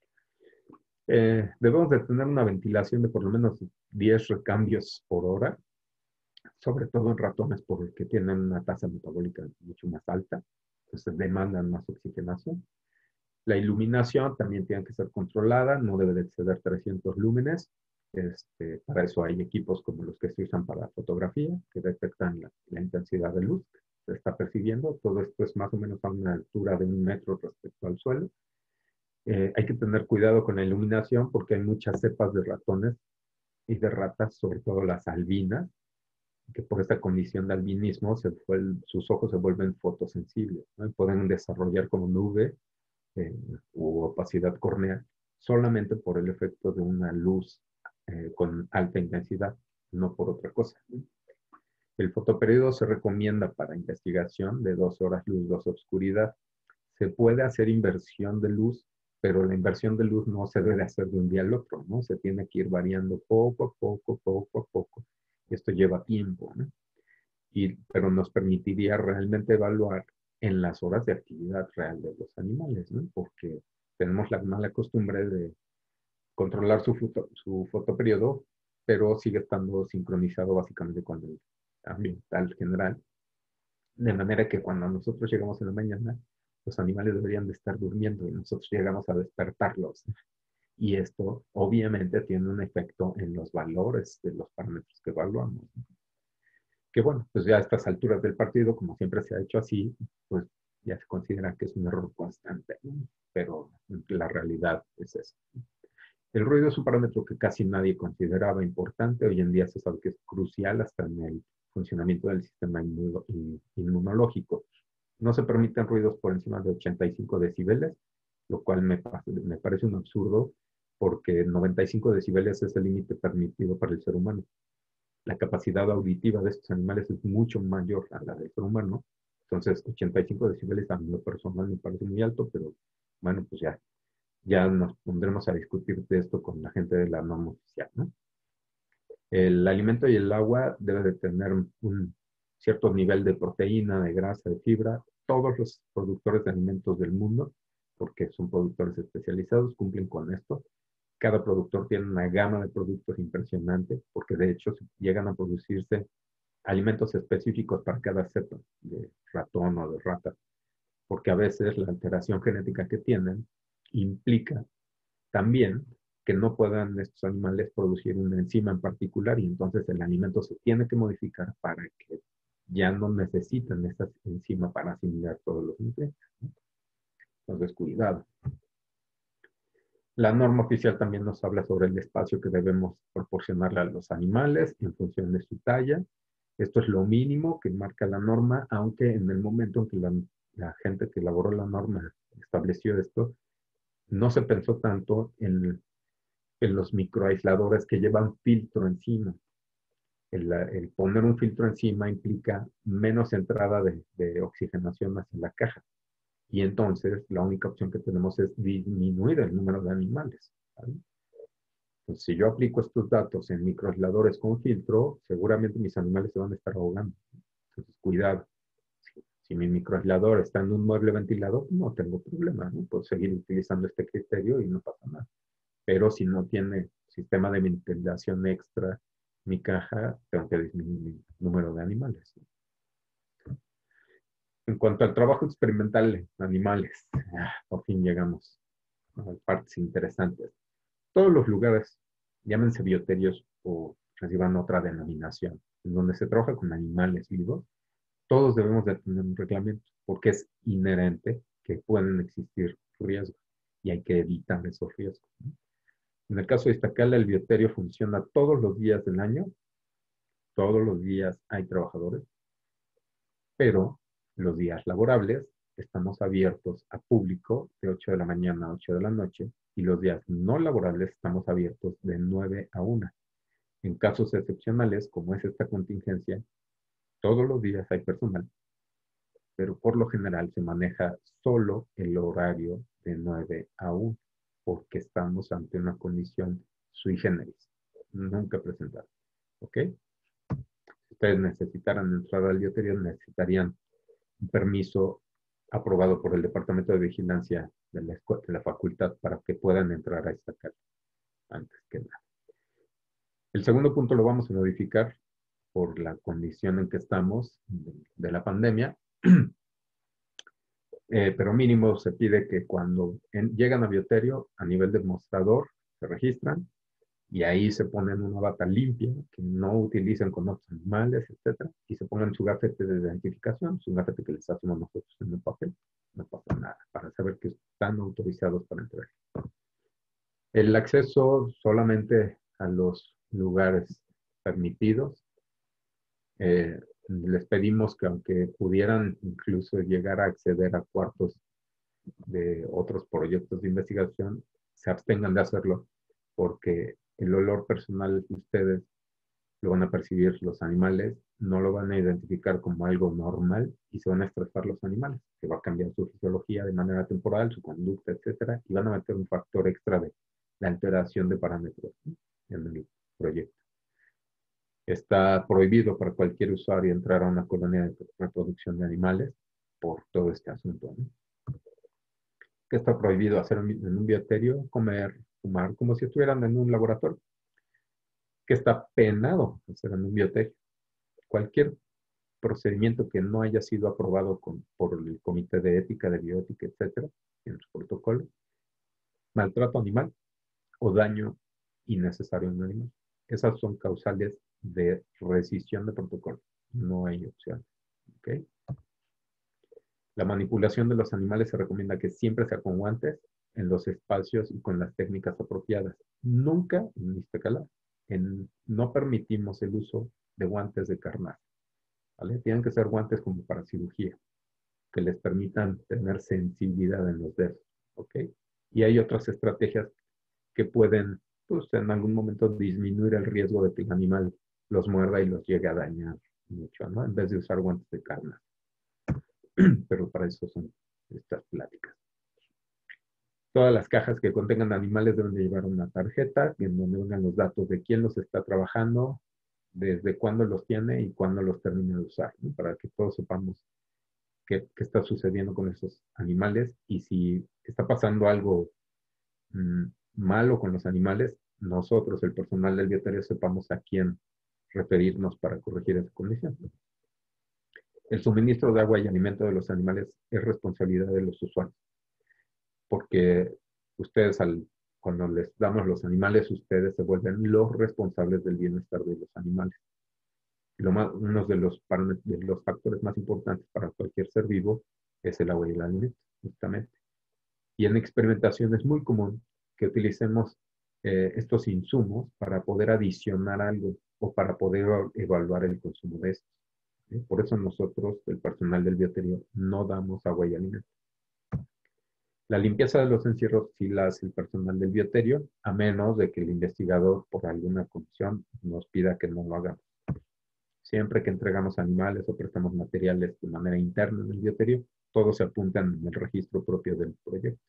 Eh, debemos de tener una ventilación de por lo menos diez recambios por hora, sobre todo en ratones porque tienen una tasa metabólica mucho más alta, entonces demandan más oxigenación. La iluminación también tiene que ser controlada, no debe de exceder trescientos lúmenes. Este, para eso hay equipos como los que se usan para fotografía, que detectan la, la intensidad de luz que se está percibiendo. Todo esto es más o menos a una altura de un metro respecto al suelo. Eh, hay que tener cuidado con la iluminación porque hay muchas cepas de ratones y de ratas, sobre todo las albinas, que por esta condición de albinismo se vuelve, sus ojos se vuelven fotosensibles, ¿no? Y pueden desarrollar como nube eh, u opacidad córnea solamente por el efecto de una luz eh, con alta intensidad, no por otra cosa. El fotoperiodo se recomienda para investigación de dos horas luz, dos oscuridad. Se puede hacer inversión de luz, pero la inversión de luz no se debe hacer de un día al otro, ¿no? Se tiene que ir variando poco a poco, poco a poco. Esto lleva tiempo, ¿no? Y, pero nos permitiría realmente evaluar en las horas de actividad real de los animales, ¿no? Porque tenemos la mala costumbre de controlar su, foto, su fotoperiodo, pero sigue estando sincronizado básicamente con el ambiental general. De manera que cuando nosotros llegamos en la mañana, los animales deberían de estar durmiendo y nosotros llegamos a despertarlos. Y esto obviamente tiene un efecto en los valores de los parámetros que evaluamos. Que bueno, pues ya a estas alturas del partido, como siempre se ha hecho así, pues ya se considera que es un error constante, ¿no? Pero la realidad es eso. El ruido es un parámetro que casi nadie consideraba importante. Hoy en día se sabe que es crucial hasta en el funcionamiento del sistema inmunológico. No se permiten ruidos por encima de ochenta y cinco decibeles, lo cual me, me parece un absurdo porque noventa y cinco decibeles es el límite permitido para el ser humano. La capacidad auditiva de estos animales es mucho mayor a la del ser humano. Entonces, ochenta y cinco decibeles a mí lo personal me parece muy alto, pero bueno, pues ya, ya nos pondremos a discutir de esto con la gente de la norma oficial, ¿no? El alimento y el agua debe de tener un cierto nivel de proteína, de grasa, de fibra. Todos los productores de alimentos del mundo, porque son productores especializados, cumplen con esto. Cada productor tiene una gama de productos impresionante, porque de hecho llegan a producirse alimentos específicos para cada cepa de ratón o de rata, porque a veces la alteración genética que tienen implica también que no puedan estos animales producir una enzima en particular y entonces el alimento se tiene que modificar para que ya no necesiten esa enzima para asimilar todos los nutrientes, ¿no? Entonces, cuidado. La norma oficial también nos habla sobre el espacio que debemos proporcionarle a los animales en función de su talla. Esto es lo mínimo que marca la norma, aunque en el momento en que la, la gente que elaboró la norma estableció esto, no se pensó tanto en, en los microaisladores que llevan filtro encima. El, el, poner un filtro encima implica menos entrada de, de oxigenación hacia la caja. Y entonces la única opción que tenemos es disminuir el número de animales, ¿vale? Entonces, si yo aplico estos datos en microaisladores con filtro, seguramente mis animales se van a estar ahogando. Entonces, cuidado. Si, si mi microaislador está en un mueble ventilado, no tengo problema, ¿no? Puedo seguir utilizando este criterio y no pasa nada. Pero si no tiene sistema de ventilación extra mi caja, tengo que disminuir el número de animales, ¿no? En cuanto al trabajo experimental en animales, ah, por fin llegamos a partes interesantes. Todos los lugares, llámense bioterios o reciban otra denominación, en donde se trabaja con animales vivos, todos debemos de tener un reglamento, porque es inherente que pueden existir riesgos y hay que evitar esos riesgos, ¿no? En el caso de Iztacala, el bioterio funciona todos los días del año, todos los días hay trabajadores, pero los días laborables estamos abiertos a público de ocho de la mañana a ocho de la noche y los días no laborables estamos abiertos de nueve a una. En casos excepcionales, como es esta contingencia, todos los días hay personal, pero por lo general se maneja solo el horario de nueve a una, porque estamos ante una condición sui generis, nunca presentada. ¿Ok? Si ustedes necesitaran entrar al bioterio, necesitarían un permiso aprobado por el Departamento de Vigilancia de la, de la facultad para que puedan entrar a esta casa, antes que nada. El segundo punto lo vamos a modificar por la condición en que estamos de, de la pandemia, eh, pero mínimo se pide que cuando en, llegan a bioterio, a nivel de mostrador, se registran y ahí se ponen una bata limpia, que no utilicen con otros animales, etcétera, y se pongan su gafete de identificación, su gafete que les hacemos nosotros en el papel, no pasa nada, para saber que están autorizados para entrar. El acceso solamente a los lugares permitidos. Eh, les pedimos que aunque pudieran incluso llegar a acceder a cuartos de otros proyectos de investigación, se abstengan de hacerlo, porque el olor personal de ustedes lo van a percibir los animales, no lo van a identificar como algo normal y se van a estresar los animales, que va a cambiar su fisiología de manera temporal, su conducta, etcétera, y van a meter un factor extra de la alteración de parámetros, ¿sí?, en el proyecto. Está prohibido para cualquier usuario entrar a una colonia de reproducción de animales por todo este asunto, ¿no? ¿Qué está prohibido hacer en un bioterio? Comer, fumar, como si estuvieran en un laboratorio. ¿Qué está penado hacer en un bioterio? Cualquier procedimiento que no haya sido aprobado con, por el Comité de Ética, de Bioética, etcétera, en su protocolo, maltrato animal o daño innecesario a un animal. Esas son causales de rescisión de protocolo. No hay opción. ¿Okay? La manipulación de los animales se recomienda que siempre sea con guantes, en los espacios y con las técnicas apropiadas. Nunca, en Iztacala, en, no permitimos el uso de guantes de carnal. ¿Vale? Tienen que ser guantes como para cirugía, que les permitan tener sensibilidad en los dedos. ¿Ok? Y hay otras estrategias que pueden, pues, en algún momento disminuir el riesgo de que el animal los muerda y los llegue a dañar mucho, ¿no? En vez de usar guantes de carne. Pero para eso son estas pláticas. Todas las cajas que contengan animales deben de llevar una tarjeta en donde vengan los datos de quién los está trabajando, desde cuándo los tiene y cuándo los termina de usar, ¿no? Para que todos sepamos qué, qué está sucediendo con esos animales y si está pasando algo mmm, malo con los animales, nosotros, el personal del bioterio, sepamos a quién referirnos para corregir esa condición. El suministro de agua y alimento de los animales es responsabilidad de los usuarios, porque ustedes, al, cuando les damos los animales, ustedes se vuelven los responsables del bienestar de los animales. Lo más, uno de los, de los factores más importantes para cualquier ser vivo es el agua y el alimento, justamente. Y en experimentación es muy común que utilicemos eh, estos insumos para poder adicionar algo o para poder evaluar el consumo de estos. ¿eh? Por eso nosotros, el personal del bioterio, no damos agua y alimento. La limpieza de los encierros sí la hace el personal del bioterio, a menos de que el investigador, por alguna condición, nos pida que no lo hagamos. Siempre que entregamos animales o prestamos materiales de manera interna en el bioterio, todos se apuntan en el registro propio del proyecto.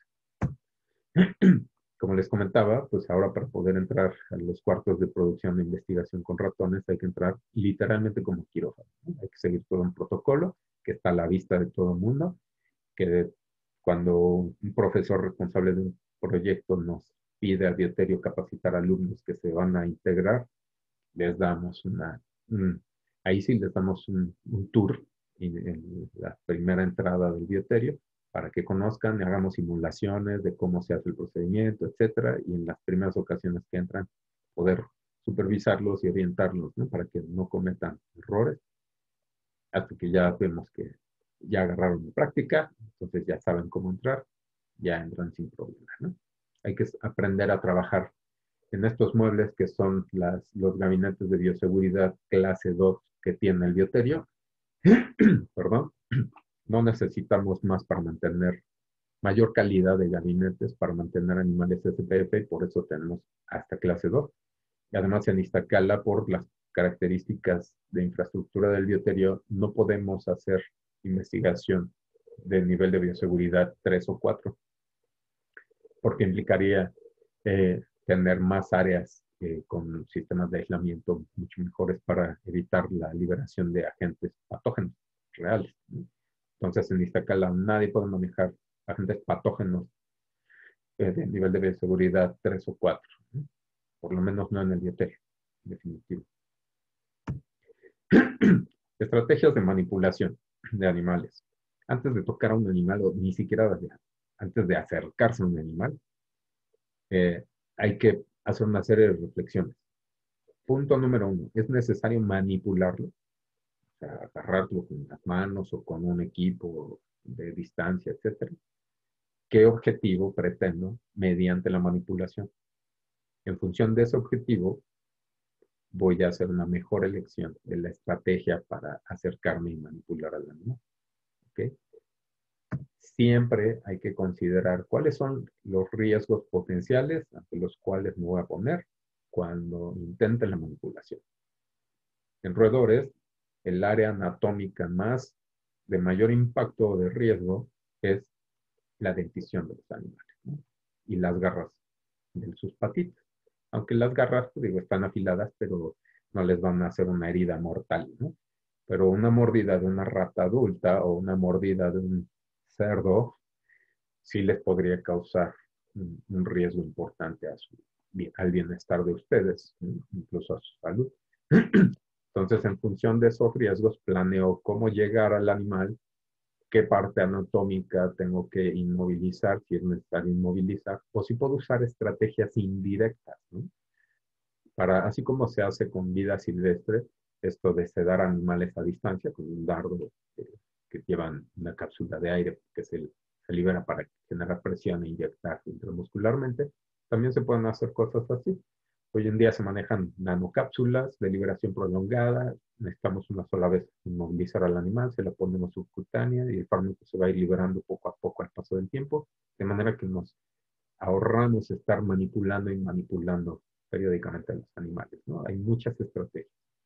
Como les comentaba, pues ahora para poder entrar a los cuartos de producción de investigación con ratones hay que entrar literalmente como quirófano, ¿no? Hay que seguir todo un protocolo que está a la vista de todo el mundo, que cuando un profesor responsable de un proyecto nos pide al bioterio capacitar alumnos que se van a integrar, les damos una, un, ahí sí les damos un, un tour en, en la primera entrada del bioterio para que conozcan y hagamos simulaciones de cómo se hace el procedimiento, etcétera, y en las primeras ocasiones que entran, poder supervisarlos y orientarlos, ¿no? Para que no cometan errores, hasta que ya vemos que ya agarraron la práctica, entonces ya saben cómo entrar, ya entran sin problema, ¿no? Hay que aprender a trabajar en estos muebles que son las, los gabinetes de bioseguridad clase dos que tiene el bioterio. Perdón. No necesitamos más para mantener mayor calidad de gabinetes para mantener animales S P F y por eso tenemos hasta clase dos. Y además en Iztacala, por las características de infraestructura del bioterio, no podemos hacer investigación de nivel de bioseguridad tres o cuatro, porque implicaría eh, tener más áreas eh, con sistemas de aislamiento mucho mejores para evitar la liberación de agentes patógenos reales, ¿no? Entonces, en Iztacala nadie puede manejar agentes patógenos eh, de nivel de bioseguridad tres o cuatro, ¿no? Por lo menos no en el bioterio, definitivo. Estrategias de manipulación de animales. Antes de tocar a un animal, o ni siquiera de, antes de acercarse a un animal, eh, hay que hacer una serie de reflexiones. Punto número uno, es necesario manipularlo, o sea, agarrarlo con las manos o con un equipo de distancia, etcétera. ¿Qué objetivo pretendo mediante la manipulación? En función de ese objetivo, voy a hacer una mejor elección de la estrategia para acercarme y manipular al animal. ¿Okay? Siempre hay que considerar cuáles son los riesgos potenciales ante los cuales me voy a poner cuando intente la manipulación. En roedores, el área anatómica más de mayor impacto o de riesgo es la dentición de los animales, ¿no? Y las garras de sus patitas. Aunque las garras, digo, están afiladas, pero no les van a hacer una herida mortal, ¿no? Pero una mordida de una rata adulta o una mordida de un cerdo sí les podría causar un, un riesgo importante a su, al bienestar de ustedes, ¿no? Incluso a su salud. Entonces, en función de esos riesgos, planeo cómo llegar al animal, qué parte anatómica tengo que inmovilizar, si es necesario inmovilizar, o si puedo usar estrategias indirectas, ¿no? Para, así como se hace con vida silvestre, esto de sedar animales a distancia con un dardo eh, que llevan una cápsula de aire que se, se libera para generar presión e inyectar intramuscularmente, también se pueden hacer cosas así. Hoy en día se manejan nanocápsulas de liberación prolongada, necesitamos una sola vez inmovilizar al animal, se la ponemos subcutánea y el fármaco se va a ir liberando poco a poco al paso del tiempo, de manera que nos ahorramos estar manipulando y manipulando periódicamente a los animales, ¿no? Hay muchas estrategias.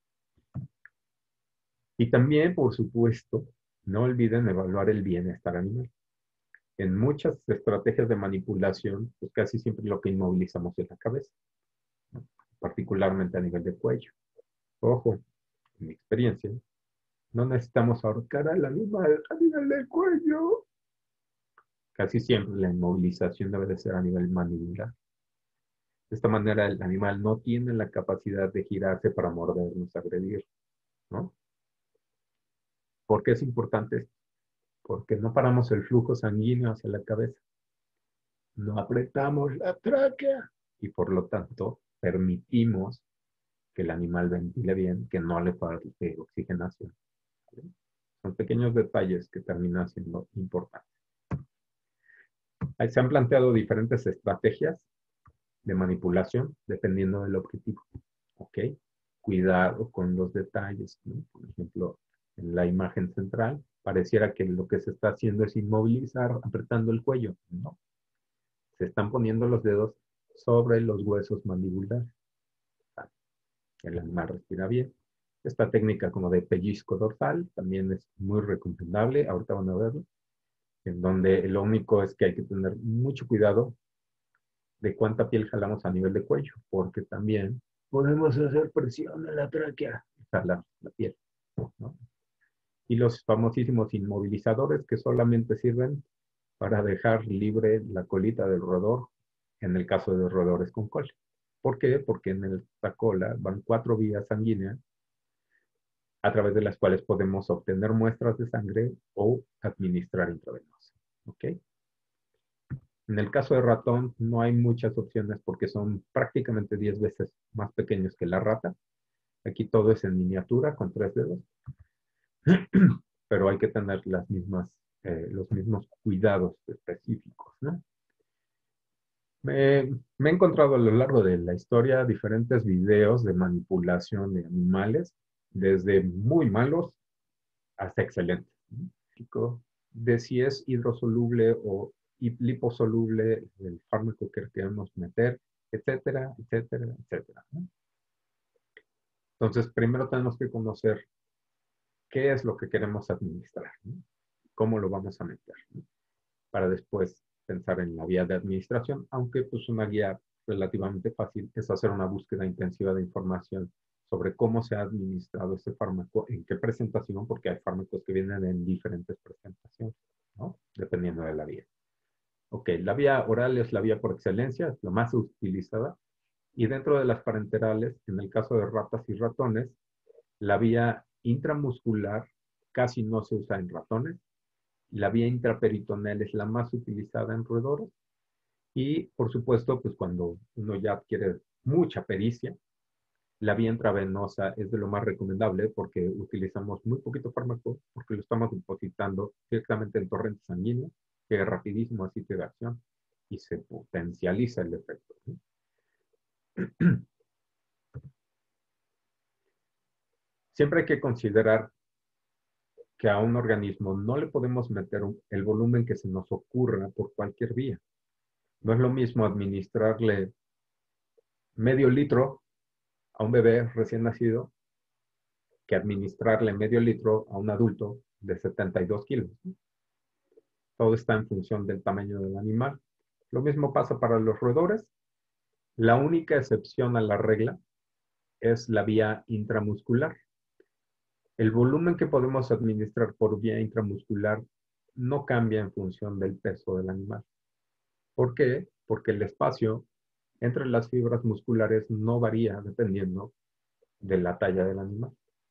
Y también, por supuesto, no olviden evaluar el bienestar animal. En muchas estrategias de manipulación, pues casi siempre lo que inmovilizamos es la cabeza, ¿no? Particularmente a nivel de cuello. Ojo, en mi experiencia, no necesitamos ahorcar al animal a nivel del cuello. Casi siempre la inmovilización debe de ser a nivel mandibular. De esta manera el animal no tiene la capacidad de girarse para mordernos, agredir, ¿no? ¿Por qué es importante? Porque no paramos el flujo sanguíneo hacia la cabeza. No apretamos la tráquea y por lo tanto permitimos que el animal ventile bien, que no le falte oxigenación. ¿Sí? Son pequeños detalles que terminan siendo importantes. Ahí se han planteado diferentes estrategias de manipulación dependiendo del objetivo. ¿Ok? Cuidado con los detalles, ¿no? Por ejemplo, en la imagen central pareciera que lo que se está haciendo es inmovilizar apretando el cuello. No. Se están poniendo los dedos sobre los huesos mandibulares. El animal respira bien. Esta técnica como de pellizco dorsal también es muy recomendable. Ahorita van a verlo. En donde lo único es que hay que tener mucho cuidado de cuánta piel jalamos a nivel de cuello, porque también podemos hacer presión en la tráquea y jalar la piel, ¿no? Y los famosísimos inmovilizadores que solamente sirven para dejar libre la colita del roedor en el caso de roedores con cola. ¿Por qué? Porque en esta cola van cuatro vías sanguíneas a través de las cuales podemos obtener muestras de sangre o administrar intravenosa. ¿Ok? En el caso de ratón no hay muchas opciones porque son prácticamente diez veces más pequeños que la rata. Aquí todo es en miniatura con tres dedos, pero hay que tener las mismas, eh, los mismos cuidados específicos, ¿no? Me, me he encontrado a lo largo de la historia diferentes videos de manipulación de animales, desde muy malos hasta excelentes, ¿no? De si es hidrosoluble o liposoluble el fármaco que queremos meter, etcétera, etcétera, etcétera, ¿no? Entonces, primero tenemos que conocer qué es lo que queremos administrar, ¿no? Cómo lo vamos a meter, ¿no? Para después pensar en la vía de administración, aunque pues una guía relativamente fácil es hacer una búsqueda intensiva de información sobre cómo se ha administrado ese fármaco, en qué presentación, porque hay fármacos que vienen en diferentes presentaciones, ¿no? Dependiendo de la vía. Ok, la vía oral es la vía por excelencia, es la más utilizada, y dentro de las parenterales, en el caso de ratas y ratones, la vía intramuscular casi no se usa en ratones, la vía intraperitoneal es la más utilizada en roedores, y por supuesto, pues cuando uno ya adquiere mucha pericia, la vía intravenosa es de lo más recomendable porque utilizamos muy poquito fármaco, porque lo estamos depositando directamente en torrente sanguíneo, que es rapidísimo a sitio de acción y se potencializa el efecto, ¿no? Siempre hay que considerar que a un organismo no le podemos meter el volumen que se nos ocurra por cualquier vía. No es lo mismo administrarle medio litro a un bebé recién nacido que administrarle medio litro a un adulto de setenta y dos kilos. Todo está en función del tamaño del animal. Lo mismo pasa para los roedores. La única excepción a la regla es la vía intramuscular. El volumen que podemos administrar por vía intramuscular no cambia en función del peso del animal. ¿Por qué? Porque el espacio entre las fibras musculares no varía dependiendo de la talla del animal.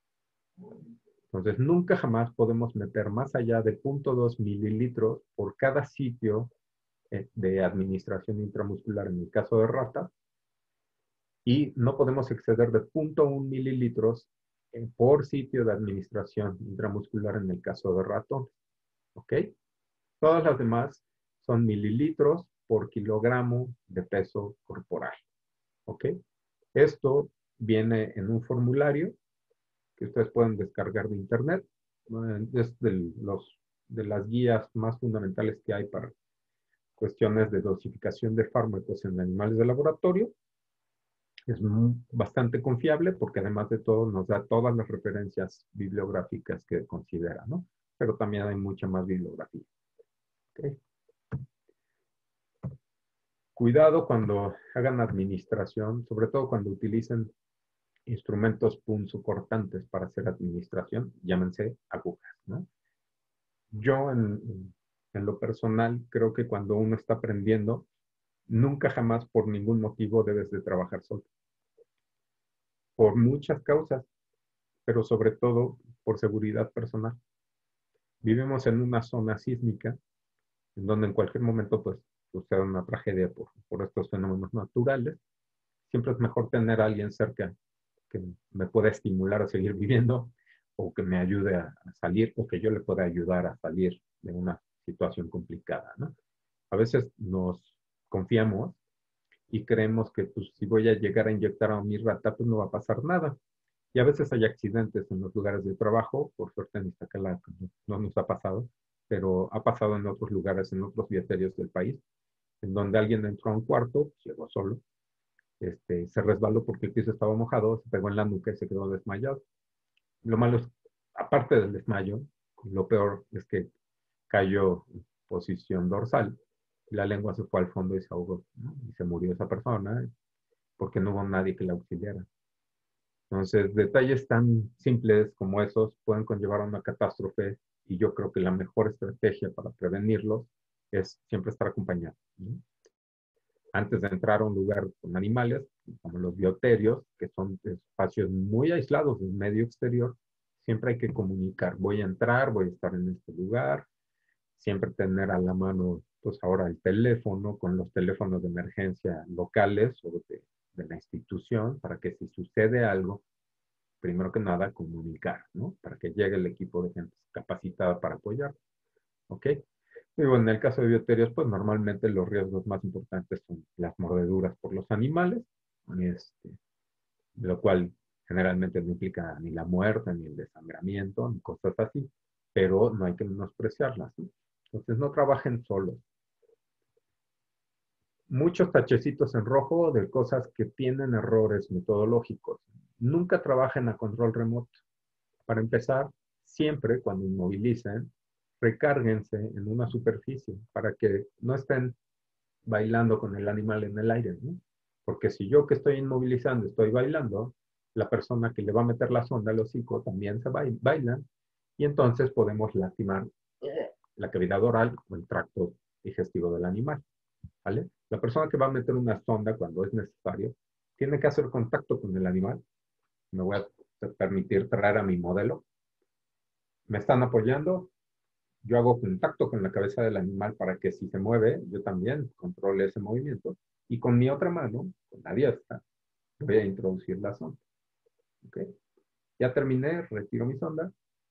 Entonces, nunca jamás podemos meter más allá de cero punto dos mililitros por cada sitio eh, de administración intramuscular en el caso de rata, y no podemos exceder de cero punto uno mililitros eh, por sitio de administración intramuscular en el caso de ratón. ¿Ok? Todas las demás son mililitros por kilogramo de peso corporal. ¿Ok? Esto viene en un formulario que ustedes pueden descargar de internet. Es de, los, de las guías más fundamentales que hay para cuestiones de dosificación de fármacos en animales de laboratorio. Es muy, bastante confiable porque además de todo nos da todas las referencias bibliográficas que considera, ¿no? Pero también hay mucha más bibliografía. ¿Okay? Cuidado cuando hagan administración, sobre todo cuando utilicen instrumentos punzocortantes para hacer administración, llámense agujas, ¿no? Yo en, en lo personal creo que cuando uno está aprendiendo, nunca jamás por ningún motivo debes de trabajar solo. Por muchas causas, pero sobre todo por seguridad personal. Vivimos en una zona sísmica en donde en cualquier momento pues sucede una tragedia por, por estos fenómenos naturales. Siempre es mejor tener a alguien cerca que me pueda estimular a seguir viviendo, o que me ayude a, a salir, o que yo le pueda ayudar a salir de una situación complicada, ¿no? A veces nos confiamos y creemos que pues, si voy a llegar a inyectar a mi rata, pues no va a pasar nada. Y a veces hay accidentes en los lugares de trabajo, por suerte en Iztacala no nos ha pasado, pero ha pasado en otros lugares, en otros viaterios del país, en donde alguien entró a un cuarto, llegó solo, este, se resbaló porque el piso estaba mojado, se pegó en la nuca y se quedó desmayado. Lo malo es, aparte del desmayo, lo peor es que cayó en posición dorsal, la lengua se fue al fondo y se ahogó, ¿no? Y se murió esa persona porque no hubo nadie que la auxiliara. Entonces, detalles tan simples como esos pueden conllevar a una catástrofe, y yo creo que la mejor estrategia para prevenirlos es siempre estar acompañado, ¿no? Antes de entrar a un lugar con animales, como los bioterios, que son espacios muy aislados del medio exterior, siempre hay que comunicar. Voy a entrar, voy a estar en este lugar, siempre tener a la mano, pues ahora el teléfono, con los teléfonos de emergencia locales o de, de la institución, para que si sucede algo, primero que nada, comunicar, ¿no? Para que llegue el equipo de gente capacitada para apoyar, ¿ok? Y bueno, en el caso de bioterios, pues normalmente los riesgos más importantes son las mordeduras por los animales, este, lo cual generalmente no implica ni la muerte, ni el desangramiento, ni cosas así, pero no hay que menospreciarlas, ¿sí? Entonces no trabajen solos. Muchos tachecitos en rojo de cosas que tienen errores metodológicos. Nunca trabajen a control remoto. Para empezar, siempre cuando inmovilicen, recárguense en una superficie para que no estén bailando con el animal en el aire, ¿no? Porque si yo que estoy inmovilizando estoy bailando, la persona que le va a meter la sonda al hocico también se baila, baila, y entonces podemos lastimar la cavidad oral o el tracto digestivo del animal, ¿vale? La persona que va a meter una sonda cuando es necesario tiene que hacer contacto con el animal. Me voy a permitir traer a mi modelo. Me están apoyando, yo hago contacto con la cabeza del animal para que si se mueve, yo también controle ese movimiento. Y con mi otra mano, con la diestra, voy a introducir la sonda. ¿Okay? Ya terminé, retiro mi sonda,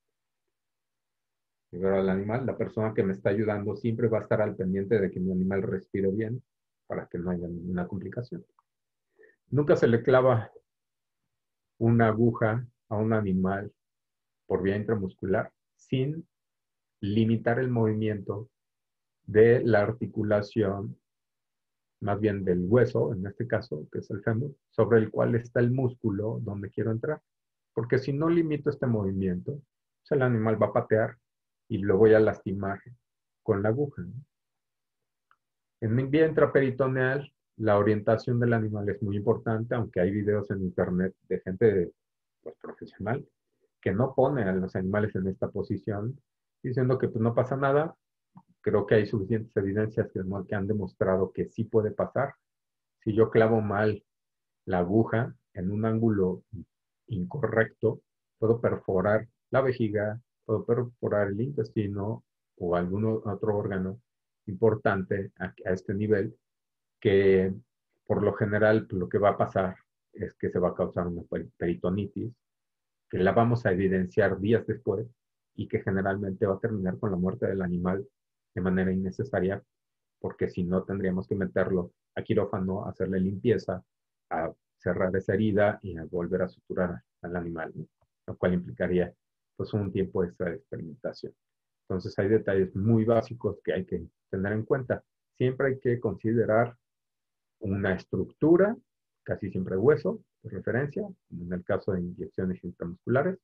libero al animal. La persona que me está ayudando siempre va a estar al pendiente de que mi animal respire bien para que no haya ninguna complicación. Nunca se le clava una aguja a un animal por vía intramuscular sin limitar el movimiento de la articulación, más bien del hueso, en este caso, que es el fémur, sobre el cual está el músculo donde quiero entrar. Porque si no limito este movimiento, pues el animal va a patear y lo voy a lastimar con la aguja, ¿no? En vía intraperitoneal, la orientación del animal es muy importante, aunque hay videos en internet de gente pues, profesional que no pone a los animales en esta posición, diciendo que pues, no pasa nada. Creo que hay suficientes evidencias que, que han demostrado que sí puede pasar. Si yo clavo mal la aguja en un ángulo incorrecto, puedo perforar la vejiga, puedo perforar el intestino o algún otro órgano importante a, a este nivel, que por lo general pues, lo que va a pasar es que se va a causar una peritonitis, que la vamos a evidenciar días después y que generalmente va a terminar con la muerte del animal de manera innecesaria, porque si no tendríamos que meterlo a quirófano, a hacerle limpieza, a cerrar esa herida y a volver a suturar al animal, ¿no? Lo cual implicaría pues un tiempo extra de experimentación. Entonces hay detalles muy básicos que hay que tener en cuenta. Siempre hay que considerar una estructura, casi siempre hueso, de referencia, en el caso de inyecciones intramusculares,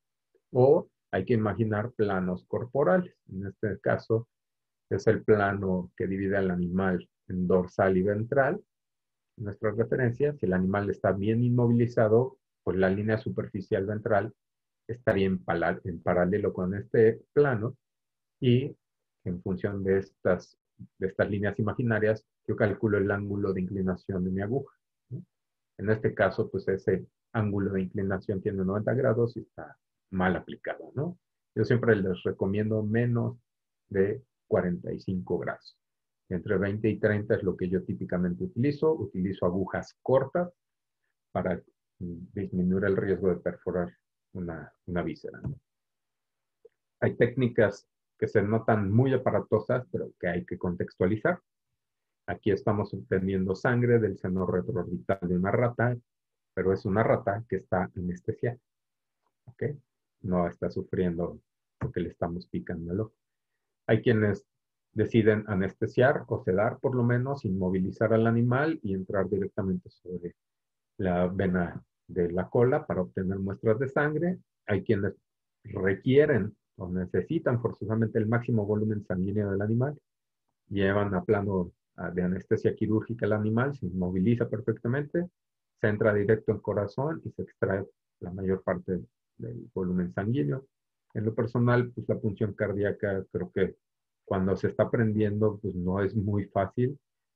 o hay que imaginar planos corporales. En este caso es el plano que divide al animal en dorsal y ventral. En nuestra referencia, si el animal está bien inmovilizado, pues la línea superficial ventral estaría en, en paralelo con este plano y en función de estas, de estas líneas imaginarias, yo calculo el ángulo de inclinación de mi aguja, ¿no? En este caso, pues ese ángulo de inclinación tiene noventa grados y está mal aplicado, ¿no? Yo siempre les recomiendo menos de cuarenta y cinco grados. Entre veinte y treinta es lo que yo típicamente utilizo. Utilizo agujas cortas para disminuir el riesgo de perforar una, una víscera, ¿no? Hay técnicas que se notan muy aparatosas, pero que hay que contextualizar. Aquí estamos obteniendo sangre del seno retroorbital de una rata, pero es una rata que está anestesiada, ¿ok? No está sufriendo porque le estamos picando el ojo. Hay quienes deciden anestesiar o sedar, por lo menos, inmovilizar al animal y entrar directamente sobre la vena de la cola para obtener muestras de sangre. Hay quienes requieren o necesitan forzosamente el máximo volumen sanguíneo del animal, llevan a plano de anestesia quirúrgica al animal, se inmoviliza perfectamente, se entra directo en corazón y se extrae la mayor parte del volumen sanguíneo. En lo personal, pues la punción cardíaca creo que cuando se está aprendiendo, pues no es muy fácil.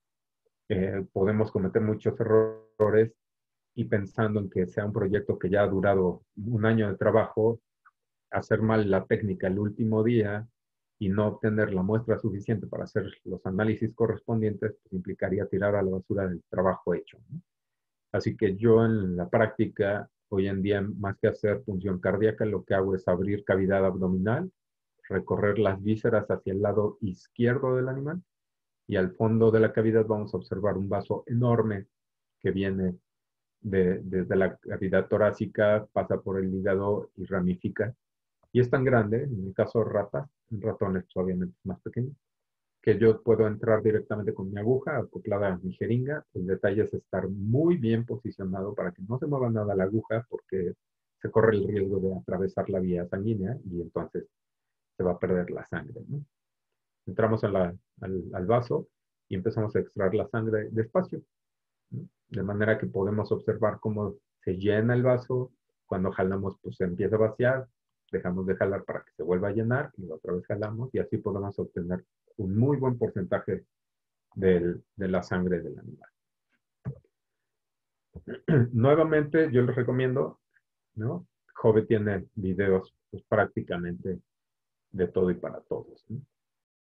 Eh, podemos cometer muchos errores y pensando en que sea un proyecto que ya ha durado un año de trabajo, hacer mal la técnica el último día y no obtener la muestra suficiente para hacer los análisis correspondientes, pues implicaría tirar a la basura el trabajo hecho, ¿no? Así que yo en la práctica, hoy en día, más que hacer punción cardíaca, lo que hago es abrir cavidad abdominal, recorrer las vísceras hacia el lado izquierdo del animal y al fondo de la cavidad vamos a observar un vaso enorme que viene de, desde la cavidad torácica, pasa por el hígado y ramifica. Y es tan grande, en el caso de ratas, en ratones obviamente más pequeños, que yo puedo entrar directamente con mi aguja acoplada a mi jeringa. El detalle es estar muy bien posicionado para que no se mueva nada la aguja porque se corre el riesgo de atravesar la vía sanguínea y entonces se va a perder la sangre, ¿no? Entramos a la, al, al vaso y empezamos a extraer la sangre despacio, ¿no? De manera que podemos observar cómo se llena el vaso. Cuando jalamos, pues se empieza a vaciar, dejamos de jalar para que se vuelva a llenar y otra vez jalamos y así podemos obtener un muy buen porcentaje del, de la sangre del animal. Nuevamente, yo les recomiendo, ¿no? Jove tiene videos pues, prácticamente de todo y para todos, ¿no?